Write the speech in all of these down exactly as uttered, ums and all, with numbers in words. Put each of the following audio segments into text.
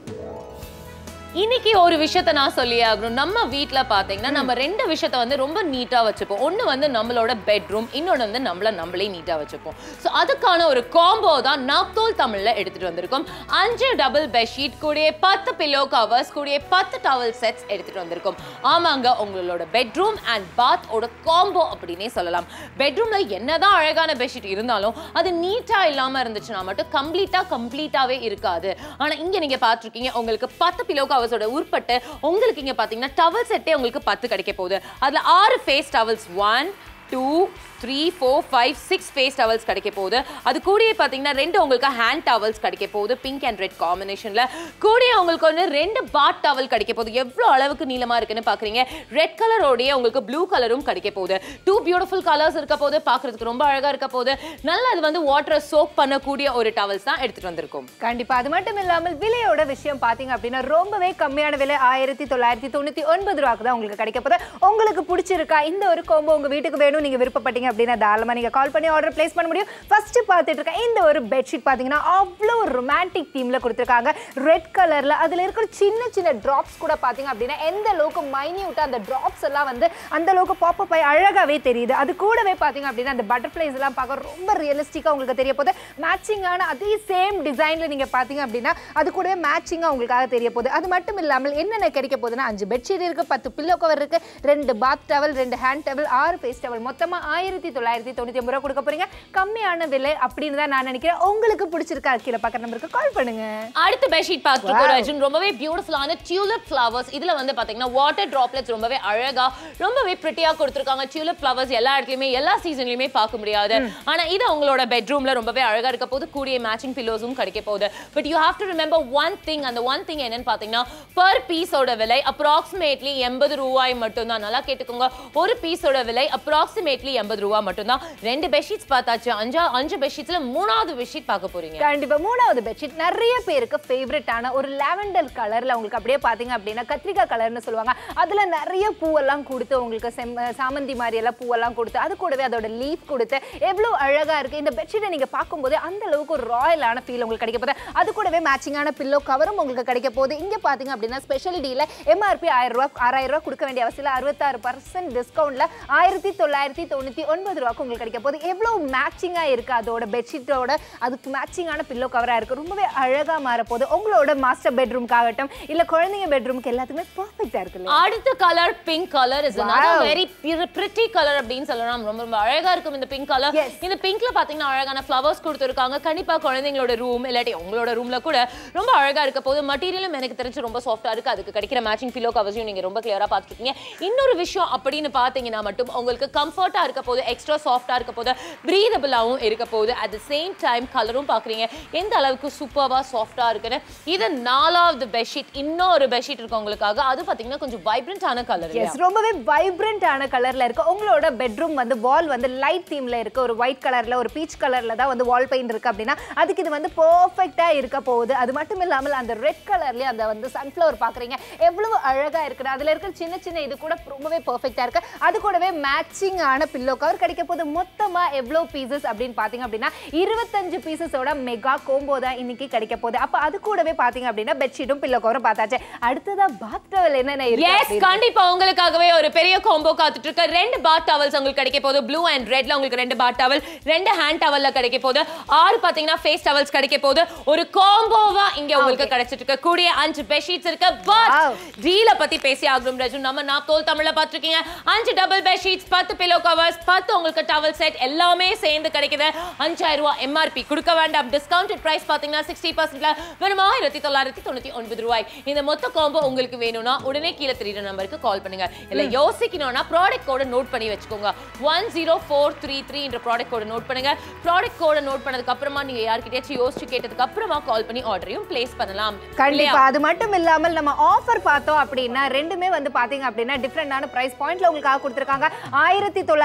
இன்னைக்கு ஒரு விஷயத்தை நான் சொல்லியே ஆகணும். நம்ம வீட்ல பாத்தீங்கன்னா நம்ம ரெண்டு விஷயத்தை வந்து ரொம்ப நீட்டா வச்சுப்போம். ஒன்னு வந்து நம்மளோட பெட்ரூம், இன்னொன்னு வந்து நம்மள நம்மளே நீட்டா வச்சுப்போம். சோ அதுக்கான ஒரு காம்போ தான் நாப்தோல் தமிழ்ல எடுத்துட்டு வந்திருக்கோம். அஞ்சு டபுள் பெட்ஷீட் கூடயே பத்து பில்லோ கவர்ஸ் கூடயே பத்து டவல் செட்ஸ் எடுத்துட்டு வந்திருக்கோம். ஆமாங்க, உங்களோட பெட்ரூம் அண்ட் பாத் ஓட காம்போ அப்படினே சொல்லலாம். பெட்ரூம்ல என்னதான் அழகான பெட்ஷீட் இருந்தாலும் அது நீட்டா இல்லாம இருந்துச்சுனா மட்டும் கம்ப்ளீட்டா கம்ப்ளீட்டாவே இருக்காது. ஆனா இங்க நீங்க பாத்துக்கிங்க உங்களுக்கு பத்து பில்லோ கவர்ஸோட உற்பட்டு உங்களுக்கு இங்க பாத்தீங்கன்னா டவல் செட்டே உங்களுக்கு பத்து கிடைக்க போகுது. அதுல ஆறு face towels one two three four five six face towels கிடைக்க போகுது. அது கூடயே பார்த்தீங்கன்னா ரெண்டு உங்களுக்கு ஹேண்ட் டவல்ஸ் கிடைக்க போகுது பிங்க் அண்ட் ரெட் காம்பினேஷன்ல. கூடயே உங்களுக்கு வந்து ரெண்டு பாத் டவல் கிடைக்க போகுது. எவ்வளோ அளவுக்கு நீளமா இருக்குன்னு பாக்குறீங்க. ரெட் கலரோடைய உங்களுக்கு ப்ளூ கலரும் கிடைக்க போகுது. டூ பியூட்டிஃபுல் கலர்ஸ் இருக்க போது, பார்க்கறதுக்கு ரொம்ப அழகா இருக்க போது. நல்லா அது வந்து வாட்டரை சோக் பண்ணக்கூடிய ஒரு டவல்ஸ் தான் எடுத்துட்டு வந்திருக்கோம். கண்டிப்பா. அது மட்டும் இல்லாமல் விலையோட விஷயம் பாத்தீங்க அப்படின்னா ரொம்பவே கம்மியான விலை ஆயிரத்தி தொள்ளாயிரத்தி தொண்ணூத்தி ஒன்பது ரூபாய்க்கு தான் உங்களுக்கு கிடைக்க போகுது. உங்களுக்கு பிடிச்சிருக்கா இந்த ஒரு கோம்போ உங்க வீட்டுக்கு வேணும் நீங்க விருப்பப்பட்டீங்க அப்படின்னா தாராளமா நீங்க கால் பண்ணி ஆர்டர் பிளேஸ் பண்ண முடியும். ஃபர்ஸ்ட் பார்த்துட்டு இருக்க இந்த ஒரு பெட்ஷீட் பாத்தீங்கன்னா அவ்வளோ ரொமான்டிக் தீம்ல கொடுத்துருக்காங்க. ரெட் கலர்ல அதுல இருக்கிற சின்ன சின்ன டிராப்ஸ் கூட பாத்தீங்க அப்படின்னா எந்த அளவுக்கு மைன்யூட்டா அந்த டிராப்ஸ் எல்லாம் வந்து அந்த அளவுக்கு பாப் அப் ஆகி அழகாவே தெரியுது. அது கூடவே பாத்தீங்க அப்படின்னா அந்த பட்டர்ஃப்ளைஸ் எல்லாம் பார்க்க ரொம்ப ரியலிஸ்டிக்கா உங்களுக்கு தெரிய போகுது. மேட்சிங்கான அதே சேம் டிசைன்ல நீங்க பாத்தீங்க அப்படின்னா அது கூடவே மேட்சிங்கா உங்களுக்காக தெரிய போகுது. அது மட்டும் இல்லாமல் என்னென்ன கிடைக்க போகுதுன்னா அஞ்சு பெட்ஷீட் இருக்கு, பத்து பில்லோ கவர் இருக்கு, ரெண்டு பாத் டவல், ரெண்டு ஹேண்ட் டவல், ஆறு ஃபேஸ் டவல், மொத்தமா ஆயிரத்தி தொள்ளாயிரத்தி தொண்ணூத்தி ஒன்பது ரூபாய் கொடுக்க போறீங்க. கம்மியான விலை அப்படின்னு தான் நான் நினைக்கிறேன். உங்களுக்கு பிடிச்சிருக்கா கீழே பக்கத்து நம்பருக்கு கால் பண்ணுங்க. அடுத்த பெட்ஷீட் பார்த்துருக்கோம் அர்ஜுன். ரொம்பவே பியூட்டிஃபுல்லான டியூலிப் ஃப்ளவர்ஸ். இதுல வந்து பாத்தீங்கன்னா வாட்டர் டிராப்லெட்ஸ் ரொம்பவே அழகா ரொம்பவே பிரிட்டியா கொடுத்துருக்காங்க. டியூலிப் ஃப்ளவர்ஸ் எல்லா இடத்துலயுமே எல்லா சீசன்லயுமே பார்க்க முடியாது. ஆனா இது உங்களோட பெட்ரூம்ல ரொம்பவே அழகா இருக்க போது. கூடிய மேட்சிங் பில்லோஸும் கிடைக்க போகுது. But you have to remember one thing. அந்த ஒன் திங் என்னன்னு பாத்தீங்கன்னா பர் பீஸோட விலை அப்ராக்சிமேட்லி எண்பது ரூபாய் மட்டும் தான். நல்லா கேட்டுக்கோங்க. ஒரு பீஸோட விலை அப்ராக்சிமேட்லி எண்பது ரூபாய் மட்டும் தான். ரெண்டு பெட்ஷீட்ஸ் பார்த்தாச்சு. அஞ்சு அஞ்சு பெட்ஷீட்ஸ்ல மூணாவது பெட்ஷீட் பார்க்க போறீங்க. கண்டிப்பா மூணாவது பெட்ஷீட் நிறைய பேருக்கு ஃபேவரட்டான ஒரு லாவெண்டர் கலர்ல உங்களுக்கு அப்படியே பாத்தீங்க அப்படின்னா கத்திரிக்காய் கலர்னு சொல்லுவாங்க. அதுல நிறைய பூவெல்லாம் கொடுத்து உங்களுக்கு சாமந்தி மாதிரி எல்லாம் பூவெல்லாம் கொடுத்து அது கூடவே அதோட லீஃப் கொடுத்து எவ்வளவு அழகா இருக்கு. இந்த பெட்ஷீட்டை நீங்க பார்க்கும்போது அந்த அளவுக்கு ஒரு ராயலான ஃபீல் உங்களுக்கு கிடைக்க போகுது. அது கூடவே மேட்சிங்கான பில்லோ கவரும் உங்களுக்கு கிடைக்க போகுது. இங்க பாத்தீங்க அப்படின்னா ஸ்பெஷல் டீல எம்ஆர்பி ஆயிரம் ரூபாய் ஆறாயிரம் ரூபாய் கொடுக்க வேண்டிய அவசியம் அறுபத்தாறு பர்சன்ட் டிஸ்கவுண்ட்ல ஆயிரத்தி தொள்ளாயிரத்தி தொண்ணூத்தி ஒன்பது ரூபாய்க்கு உங்களுக்கு கிடைக்க போகுது. எவ்வளவு மேட்சிங்கா இருக்கு அதோட பெட்ஷீட்டோட அதுக்கு மேட்சிங்கான பில்லோ கவரா இருக்கு. ரொம்பவே அழகா மாற போகுது. உங்களோட மாஸ்டர் பெட்ரூம்க்கு ஆகட்டும் இல்ல குழந்தைங்க பெட்ரூம்க்கு எல்லாத்துக்குமே பெர்ஃபெக்ட்டா இருக்கு. அடுத்த colour pink colour is another very pretty color அப்படினு சொல்லலாம். ரொம்ப ரொம்ப அழகா இருக்கும் இந்த பிங்க் கலர். இந்த பிங்க்ல பாத்தீங்கன்னா அழகான ஃப்ளவர்ஸ் கொடுத்திருக்காங்க. கண்டிப்பா குழந்தைங்களோட ரூம் இல்லாட்டி உங்களோட ரூம்ல கூட ரொம்ப அழகா இருக்க போகுது. மெட்டீரியலும் எனக்கு தெரிஞ்சு ரொம்ப சாஃப்ட்டா இருக்கு. அதுக்கு கிடைக்கிற மேட்சிங் பில்லோ கவர்ஸையும் நீங்க ரொம்ப கிளியரா பாத்துட்டீங்க. இன்னொரு விஷயம் அப்படின்னு பாத்தீங்கன்னா மட்டும் உங்களுக்கு கம்ஃபர்ட்டா இருக்க போகுது, எக்ஸ்ட்ரா சாஃப்ட்டா இருக்க போகுது, பிரீதபிளாவும் இருக்க போகுது. அட் தி சேம் டைம் கலரும் பாக்குறீங்க எந்த அளவுக்கு சூப்பர்வா சாஃப்ட்டா இருக்குன்னு. இது நாலாவது பெட்ஷீட். இன்னொரு பெட்ஷீட் இருக்கு உங்களுக்காக. அது பாத்தீங்கன்னா கொஞ்சம் வைப்ரண்டான கலர். எஸ், ரொம்பவே வைப்ரண்டான கலர்ல இருக்கு. உங்களோட பெட்ரூம் வந்து வால் வந்து லைட் தீம்ல இருக்கு. ஒரு ஒயிட் கலர்ல ஒரு பீச் கலர்ல தான் வந்து வால் பெயிண்ட் இருக்கு அப்படின்னா அதுக்கு இது வந்து பெர்ஃபெக்ட்டா இருக்க போகுது. அது மட்டும் இல்லாமல் அந்த ரெட் கலர்லயே அந்த வந்து சன்ஃப்ளவர் பாக்குறீங்க எவ்வளவு அழகா இருக்கு. அதுல இருக்கிற சின்ன சின்ன இது கூட ரொம்பவே பெர்ஃபெக்ட்டா இருக்கு. அது கூடவே மேட்சிங் ஆன பில்லோ கவர் கிடைக்க போகுது. மொத்தமா எவ்வளவு பீசஸ் அப்படின்னு பாத்தீங்க அப்படின்னா இருபத்தஞ்சு பீசஸோட மெகா கோம்போ தான் இன்னைக்கு கிடைக்க போகுது. அப்ப அது கூடவே பாத்தீங்க அப்படின்னா பெட்ஷீட்டும் பில்லோ கவரும் பார்த்தாச்சு. அடுத்ததா பாத் டவல் என்னென்ன இருக்கு? எஸ், கண்டிப்பா உங்களுக்காகவே ஒரு பெரிய கோம்போ காத்துட்டு இருக்கு. ரெண்டு பாத் டவல்ஸ் உங்களுக்கு கிடைக்க போகுது. ப்ளூ அண்ட் ரெட்ல உங்களுக்கு ரெண்டு பாத் டவல், ரெண்டு ஹேண்ட் டவல்ல கிடைக்க போகுது. ஆறு பாத்தீங்கன்னா ஃபேஸ் டவல்ஸ் கிடைக்க போகுது. ஒரு கோம்போவா இங்க உங்களுக்கு கிடைச்சிட்டு இருக்கு. கூடிய அஞ்சு பெட்ஷீட்ஸ் இருக்கு. பட் டீல பத்தி பேசி ஆகணும் ரஜு. நம்ம நாப்தோல் தமிழ்ல பாத்துருக்கீங்க. அஞ்சு டபுள் பெட்ஷீட்ஸ், பத்து பில்லோ கவர்ஸ், பத்து உங்களுக்கு டவல் செட் எல்லாமே சேர்ந்து கிடைக்குது. அஞ்சாயிரம் ரூபாய் எம்ஆர்பி கொடுக்க வேண்டாம். டிஸ்கவுண்டட் பிரைஸ் பாத்தீங்கன்னா சிக்ஸ்டி பர்சன்ட்ல வெறும் ஆயிரத்தி தொள்ளாயிரத்தி தொண்ணூத்தி ஒன்பது ரூபாய். இந்த மொத்த காம்போ உங்களுக்கு வேணும்னா உடனே கீழே தெரியுற நம்பருக்கு கால் பண்ணுங்க. இல்ல யோசிக்கணும்னா ப்ராடக்ட் கோட நோட் பண்ணி வச்சுக்கோங்க. One zero four three three என்ற ப்ராடக்ட் கோட நோட் பண்ணுங்க. ப்ராடக்ட் கோட நோட் பண்ணதுக்கு அப்புறமா நீங்க யார்கிட்டயாச்சும் யோசிச்சு கேட்டதுக்கு அப்புறமா கால் பண்ணி ஆர்டரையும் பிளேஸ் பண்ணலாம். கண்டிப்பா. அது மட்டும் இல்லாமல் நம்ம ஆஃபர் பார்த்தோம் அப்படின்னா ரெண்டுமே வந்து பாத்தீங்க அப்படின்னா டிஃபரெண்டான பிரைஸ் பாயிண்ட்ல உங்களுக்கு கொடுத்திருக்காங்க. ஆயிரத்தி தொள்ளாயிரத்தி தொண்ணூத்தி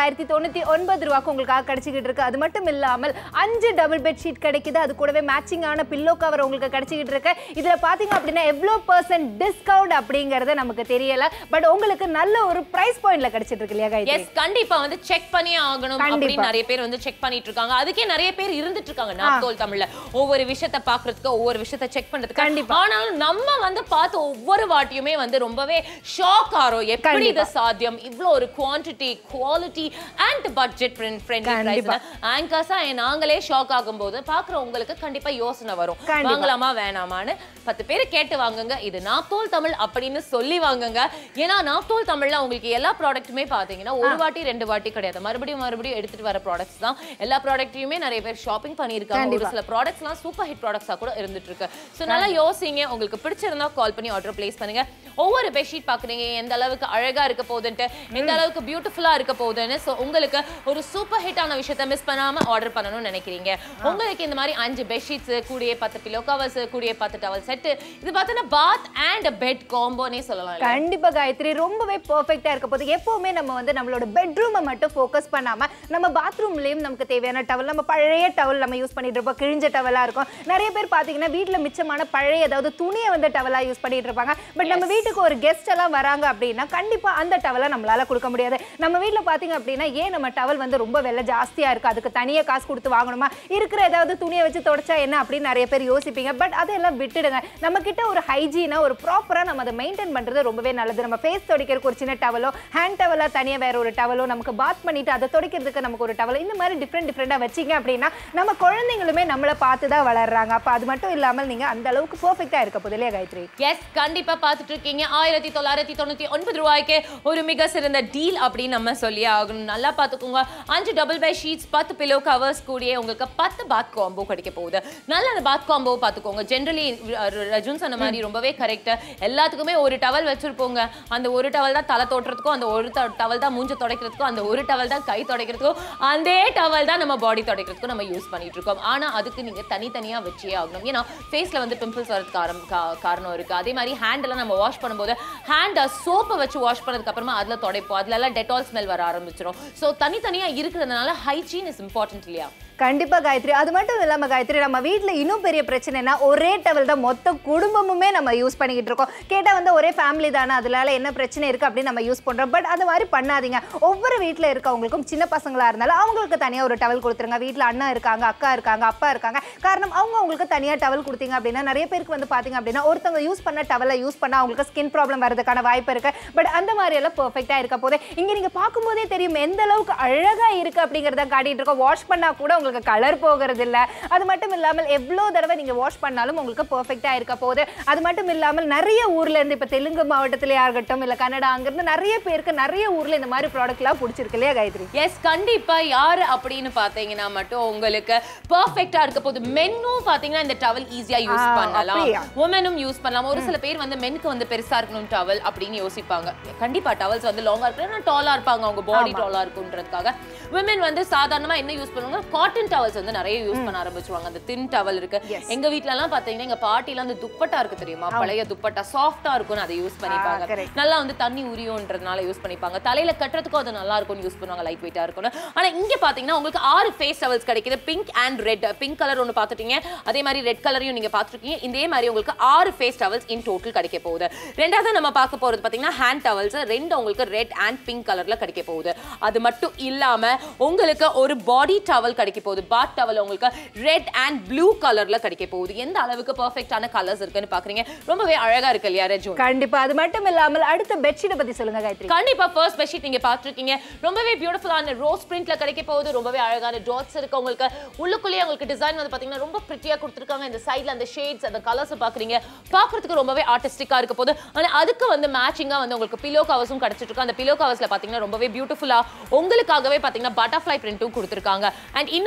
தொண்ணூத்தி ஒன்பது ரூபாய்க்கு உங்களுக்காக கிடைச்சிக்கிட்டு இருக்கு. அது மட்டும் இல்லாமல் அஞ்சு டபுள் பெட் ஷீட் கிடைக்குது. அது கூடவே மேட்சிங்கான பில்லோ கவர் உங்களுக்கு கிடைச்சிக்கிட்டு இருக்கு. இதுல பாத்தீங்க அப்படின்னா எவ்வளவு பர்சன்ட் டிஸ்கவுண்ட் அப்படிங்கறது நமக்கு தெரியல. பட் உங்களுக்கு நல்ல ஒரு பிரைஸ் பாயிண்ட்ல கிடைச்சிட்டு இருக்கு இல்லையா गाइस? எஸ், கண்டிப்பா வந்து செக் பண்ணி ஆகணும் அப்படி நிறைய பேர் வந்து செக் பண்ணிட்டு இருக்காங்க. அதுக்கே நிறைய பேர் இருந்துட்டு இருக்காங்க நாப்தோல் தமிழ்ல. ஒவ்வொரு விஷயத்தை பாக்குறதுக்கு, ஒவ்வொரு விஷயத்தை செக் பண்றதுக்கு. ஆனாலும் நம்ம வந்து பார்த்து ஒவ்வொரு வாட்டியுமே வந்து ரொம்பவே ஷாக் ஆறோம். எப்படி இது சாத்தியம்? இவ்ளோ ஒரு quantity, quality and budget friendly பிரைஸ்ல ஆங்கர்ஸா நாங்களே ஷாக் ஆகும்போது பாக்குற உங்களுக்கு கண்டிப்பா யோசனை வரும், வாங்கலாமா வேணாமான்னு. பத்து பேர் கேட்டு வாங்குங்க, இது நாப்தோல் தமிழ் அப்படின்னு சொல்லி வாங்குங்க. ஏன்னா நாப்தோல் தமிழ்ல உங்களுக்கு எல்லா ப்ராடக்ட்டுமே பாத்தீங்கன்னா ஒரு வாட்டி ரெண்டு வாட்டி கிடையாது, மறுபடியும் மறுபடியும் எடுத்துட்டு வர ப்ராடக்ட்ஸ் தான். எல்லா ப்ராடக்ட்டையுமே நிறைய பேர் ஷாப்பிங் பண்ணியிருக்காங்க. ஒரு சில ப்ராடக்ட்ஸ்லாம் சூப்பர் ஹிட் ப்ராடக்ட்ஸா கூட இருந்துட்டு இருக்கு. சோ நல்லா யோசிங்க, உங்களுக்கு பிடிச்சிருந்தா கால் பண்ணி ஆர்டர் பிளேஸ் பண்ணுங்க. ஒவ்வொரு பெட்ஷீட் பாக்குறீங்க எந்த அளவுக்கு அழகா இருக்க போகுதுன்ட்டு, எந்த அளவுக்கு பியூட்டிஃபுல்லா இருக்க போகுதுன்னு. சோ உங்களுக்கு ஒரு சூப்பர் ஹிட்டான விஷயத்தை மிஸ் பண்ணாம ஆர்டர் பண்ணணும்னு நினைக்கிறீங்க. உங்களுக்கு இந்த மாதிரி அஞ்சு பெட்ஷீட்ஸ் கூடிய பத்து பில்லோ கவர்ஸ் கூடிய பத்து டவல் செட், இது பார்த்தீங்கன்னா பாத் அண்ட் பெட் காம்போனே சொல்லலாம். கண்டிப்பா காயத்ரி, ரொம்பவே பெர்ஃபெக்ட்டா இருக்க போகுது. எப்பவுமே நம்ம வந்து நம்மளோட பெட்ரூமை மட்டும் ஃபோக்கஸ் பண்ணாம நம்ம பாத்ரூம்லயும் நமக்கு தேவையான டவல், நம்ம பழைய டவல் நம்ம யூஸ் பண்ணிட்டு இருப்போம், கிழிஞ்ச டவலா இருக்கும். நிறைய பேர் பாத்தீங்கன்னா வீட்டுல மிச்சமான பழைய ஏதாவது துணியை வந்து டவலா யூஸ் பண்ணிட்டு இருப்பாங்க. பட் நம்ம வீட்டுக்கு ஒரு கெஸ்ட் எல்லாம் வராங்க அப்படின்னா கண்டிப்பா அந்த டவலை நம்மளால கொடுக்க முடியாது. நம்ம வீட்டுல பாத்தீங்க அப்படின்னா ஏன் நம்ம டவல் வந்து ரொம்ப விலை ஜாஸ்தியா இருக்கு, அதுக்கு தனியா காசு கொடுத்து வாங்கணுமா, இருக்கிற ஏதாவது துணியை வச்சு தொடச்சா என்ன அப்படின்னு நிறைய பேர் யோசிப்பீங்க. பட் அதெல்லாம் விட்டுடுங்க. நம்ம கிட்ட ஒரு ஹைஜீனா ஒரு ப்ராப்பரா நம்ம அதை மெயின்டைன் பண்றது ரொம்பவே நல்லது. நம்ம ஃபேஸ் துடைக்கிறதுக்கு ஒரு சின்ன டவலோ, ஹேண்ட் டவலா தனியா வேற ஒரு டவலோ, நமக்கு பாத் பண்ணிட்டு அதை துடைக்கிறதுக்கு நமக்கு ஒரு டவல், இந்த மாதிரி டிஃப்ரெண்ட் டிஃப்ரெண்டா வச்சிங்க அப்படின்னா நம்ம குழந்தைங்களுமே நம்மளை பார்த்து தான் வளர்றாங்க. அப்ப அது மட்டும் இல்லாமல் நீங்க அந்த அளவுக்கு பெர்ஃபெக்ட்டா இருக்க போகுது இல்லையா காயத்ரி? எஸ், கண்டிப்பா பார்த்துட்டு இருக்கீங்க. ஆயிரத்தி தொள்ளாயிரத்தி தொண்ணூத்தி ஒன்பது ரூபாய்க்கு ஒரு மிக சிறந்த டீல் அப்படின்னு நம்ம சொல்லி ஆகணும். நல்லா பார்த்துக்கோங்க. அஞ்சு டபுள் பெட் ஷீட்ஸ், பத்து பில்லோ கவர்ஸ் கூடிய உங்களுக்கு பத்து பாத் காம்போ கிடைக்க போகுது. நல்ல அந்த பாத் காம்போ பார்த்துக்கோங்க. ஜென்ரலி ரஜுன் சொன்ன மாதிரி ரொம்பவே கரெக்ட். எல்லாத்துக்குமே ஒரு டவல் வச்சிருப்போங்க. அந்த ஒரு டவல் தான் தலை தோட்டுறதுக்கும், அந்த ஒரு டவல் தான் மூஞ்ச துடைக்கிறதுக்கும், அந்த ஒரு டவல் தான் கை துடைக்கிறதுக்கும், அதே டவல் தான் நம்ம பாடி துடைக்கிறதுக்கும் நம்ம யூஸ் பண்ணிட்டு இருக்கோம். ஆனா அதுக்கு நீங்க தனித்தனியா வச்சே ஆகணும். ஏன்னா ஃபேஸ்ல வந்து பிம்பிள்ஸ் வரதுக்கு காரணம் இருக்கு. அதே மாதிரி ஹேண்ட்ல நம்ம வாஷ் பண்ணும்போது ஹேண்ட் சோப்பை வச்சு வாஷ் பண்ணதுக்கு அப்புறமா அதுல துடைப்போம், அதுல எல்லாம் டெட்டால் ஸ்மெல் வர ஆரம்பிச்சிடும். சோ தனித்தனியா இருக்கிறதுனால ஹைஜீன் இஸ் இம்பார்ட்டன்ட் இல்லையா? கண்டிப்பா காயத்ரி. அது மட்டும் இல்லாம காயத்ரி, நம்ம வீட்டுல இன்னும் பெரிய பிரச்சனைனா ஒரே டவல் தான் மொத்த குடும்பமுமே நம்ம யூஸ் பண்ணிக்கிட்டு இருக்கோம். கேட்டா வந்து ஒரே ஃபேமிலி தானே, அதனால என்ன பிரச்சனை இருக்கு அப்படின்னு நம்ம யூஸ் பண்றோம். பட் அது மாதிரி பண்ணாதீங்க. ஒவ்வொரு வீட்டுல இருக்கவங்களுக்கும் சின்ன பசங்களா இருந்தாலும் அவங்களுக்கு தனியா ஒரு டவல் கொடுத்துருங்க. வீட்டுல அண்ணா இருக்காங்க, அக்கா இருக்காங்க, அப்பா இருக்காங்க. காரணம் அவங்க அவங்களுக்கு தனியா டவல் கொடுத்தீங்க அப்படின்னா நிறைய பேருக்கு வந்து பாத்தீங்க அப்படின்னா ஒருத்தவங்க யூஸ் பண்ண டவலை யூஸ் பண்ணா அவங்களுக்கு ஸ்கின் ப்ராப்ளம் வரதுக்கான வாய்ப்பு இருக்கு. பட் அந்த மாதிரி எல்லாம் பெர்ஃபெக்ட்டா இருக்க போதே இங்க நீங்க பார்க்கும்போதே தெரியும் எந்த அளவுக்கு அழகா இருக்கு அப்படிங்கறத காட்டிட்டு இருக்கோம். வாஷ் பண்ணா கூட உங்களுக்கு கலர் போகிறது இல்ல. அது மட்டும் இல்லாமல் எவ்வளவு தடவை நீங்க வாஷ் பண்ணாலும் உங்களுக்கு பெர்ஃபெக்ட்டா இருக்க போகுது. அது மட்டும் இல்லாமல் நிறைய ஊர்ல இருந்து, இப்ப தெலுங்கு மாவட்டத்திலே ஆகட்டும் இல்ல கன்னடா, அங்கிருந்து நிறைய பேருக்கு நிறைய ஊர்ல இந்த மாதிரி ப்ராடக்ட்லாம் பிடிச்சிருக்கு இல்லையா காயத்ரி? எஸ், கண்டிப்பா. யாரு அப்படின்னு பாத்தீங்கன்னா மட்டும் உங்களுக்கு பெர்ஃபெக்ட்டா இருக்க போகுது. மென்னும் பாத்தீங்கன்னா இந்த டவல் ஈஸியா யூஸ் பண்ணலாம், உமனும் யூஸ் பண்ணலாம். ஒரு சில பேர் வந்து மென்னுக்கு வந்து பெருசா இருக்கணும் டவல் அப்படின்னு யோசிப்பாங்க. கண்டிப்பா டவல்ஸ் வந்து லாங்கா இருக்கணும், டாலா இருப்பாங்க, அவங்க பாடி டாலா இருக்குன்றதுக்காக. விமன் வந்து சாதாரணமா என்ன யூஸ் பண்ணுவாங்க, காட்டன் டவல்ஸ் வந்து நிறைய யூஸ் பண்ண ஆரம்பிச்சுவாங்க. அந்த தின் டவல் இருக்கு. எங்க வீட்ல எல்லாம் பாத்தீங்கன்னா எங்க பாட்டில அந்த துப்பட்டா இருக்கு தெரியுமா, பழைய துப்பட்டா சாஃப்ட்டா இருக்கும், அதை யூஸ் பண்ணிப்பாங்க. நல்லா வந்து தண்ணி உரியும்ன்றதுனால யூஸ் பண்ணிப்பாங்க. தலையில கட்டுறதுக்கும் அது நல்லா இருக்கும் யூஸ் பண்ணுவாங்க, லைட் வெயிட்டா இருக்கும். ஆனா இங்க பாத்தீங்கன்னா உங்களுக்கு ஆறு ஃபேஸ் டவல்ஸ் கிடைக்குது. Pink and red, pink colour ஒன்னு பாத்துட்டீங்க, அதே மாதிரி ரெட் கலரையும் நீங்க பாத்துருக்கீங்க. இதே மாதிரி உங்களுக்கு ஆறு ஃபேஸ் டவல்ஸ் இன் டோட்டல் கிடைக்க போகுது. ரெண்டாவது நம்ம பார்க்க போறது பாத்தீங்கன்னா ஹேண்ட் டவல்ஸ். ரெண்டு உங்களுக்கு ரெட் அண்ட் பிங்க் கலர்ல கிடைக்க போகுது. அது மட்டும் இல்லாம உங்களுக்கு ஒரு பாடி டவல் கிடைக்க போகுது. பாத் டவல் உங்களுக்கு ரெட் அண்ட் ப்ளூ கலர்ல கிடைக்க போகுது. எந்த அளவுக்கு பெர்ஃபெக்ட்டான கலர்ஸ் இருக்குன்னு பாக்குறீங்க. ரொம்பவே அழகா இருக்கு இல்லையா ரஜு? கண்டிப்பா. அது மட்டும் இல்லாமல் அடுத்த பெட்ஷீட் பத்தி சொல்லுங்க காயத்ரி. கண்டிப்பா. ஃபர்ஸ்ட் பெட்ஷீட் நீங்க பாத்துருக்கீங்க, ரொம்பவே பியூட்டிஃபுல்லான ரோஸ் பிரிண்ட்ல கிடைக்க போகுது. ரொம்பவே அழகான டாட்ஸ் இருக்கு. உங்களுக்கு உள்ளுக்குள்ளே உங்களுக்கு டிசைன் வந்து பாத்தீங்கன்னா ரொம்ப பிரிட்டியா கொடுத்திருக்காங்க. இந்த சைடுல அந்த ஷேட்ஸ், அந்த கலர்ஸ் பாக்குறீங்க, பாக்குறதுக்கு ரொம்பவே ஆர்டிஸ்டிக்கா இருக்க போகுது. ஆனா அதுக்கு வந்து மேட்சிங்கா வந்து உங்களுக்கு பில்லோ கவர்ஸும் கிடைச்சிட்டு இருக்கு. அந்த பில்லோ கவர்ஸ்ல பாத்தீங்கன்னா ரொம்பவே பியூட்டிஃபுல்லா உங்களுக்காகவே பாத்தீங்கன்னா பட்டர்ஃப்ளை பிரிண்ட்டும் கொடுத்திருக்காங்க. அண்ட் இன்னொரு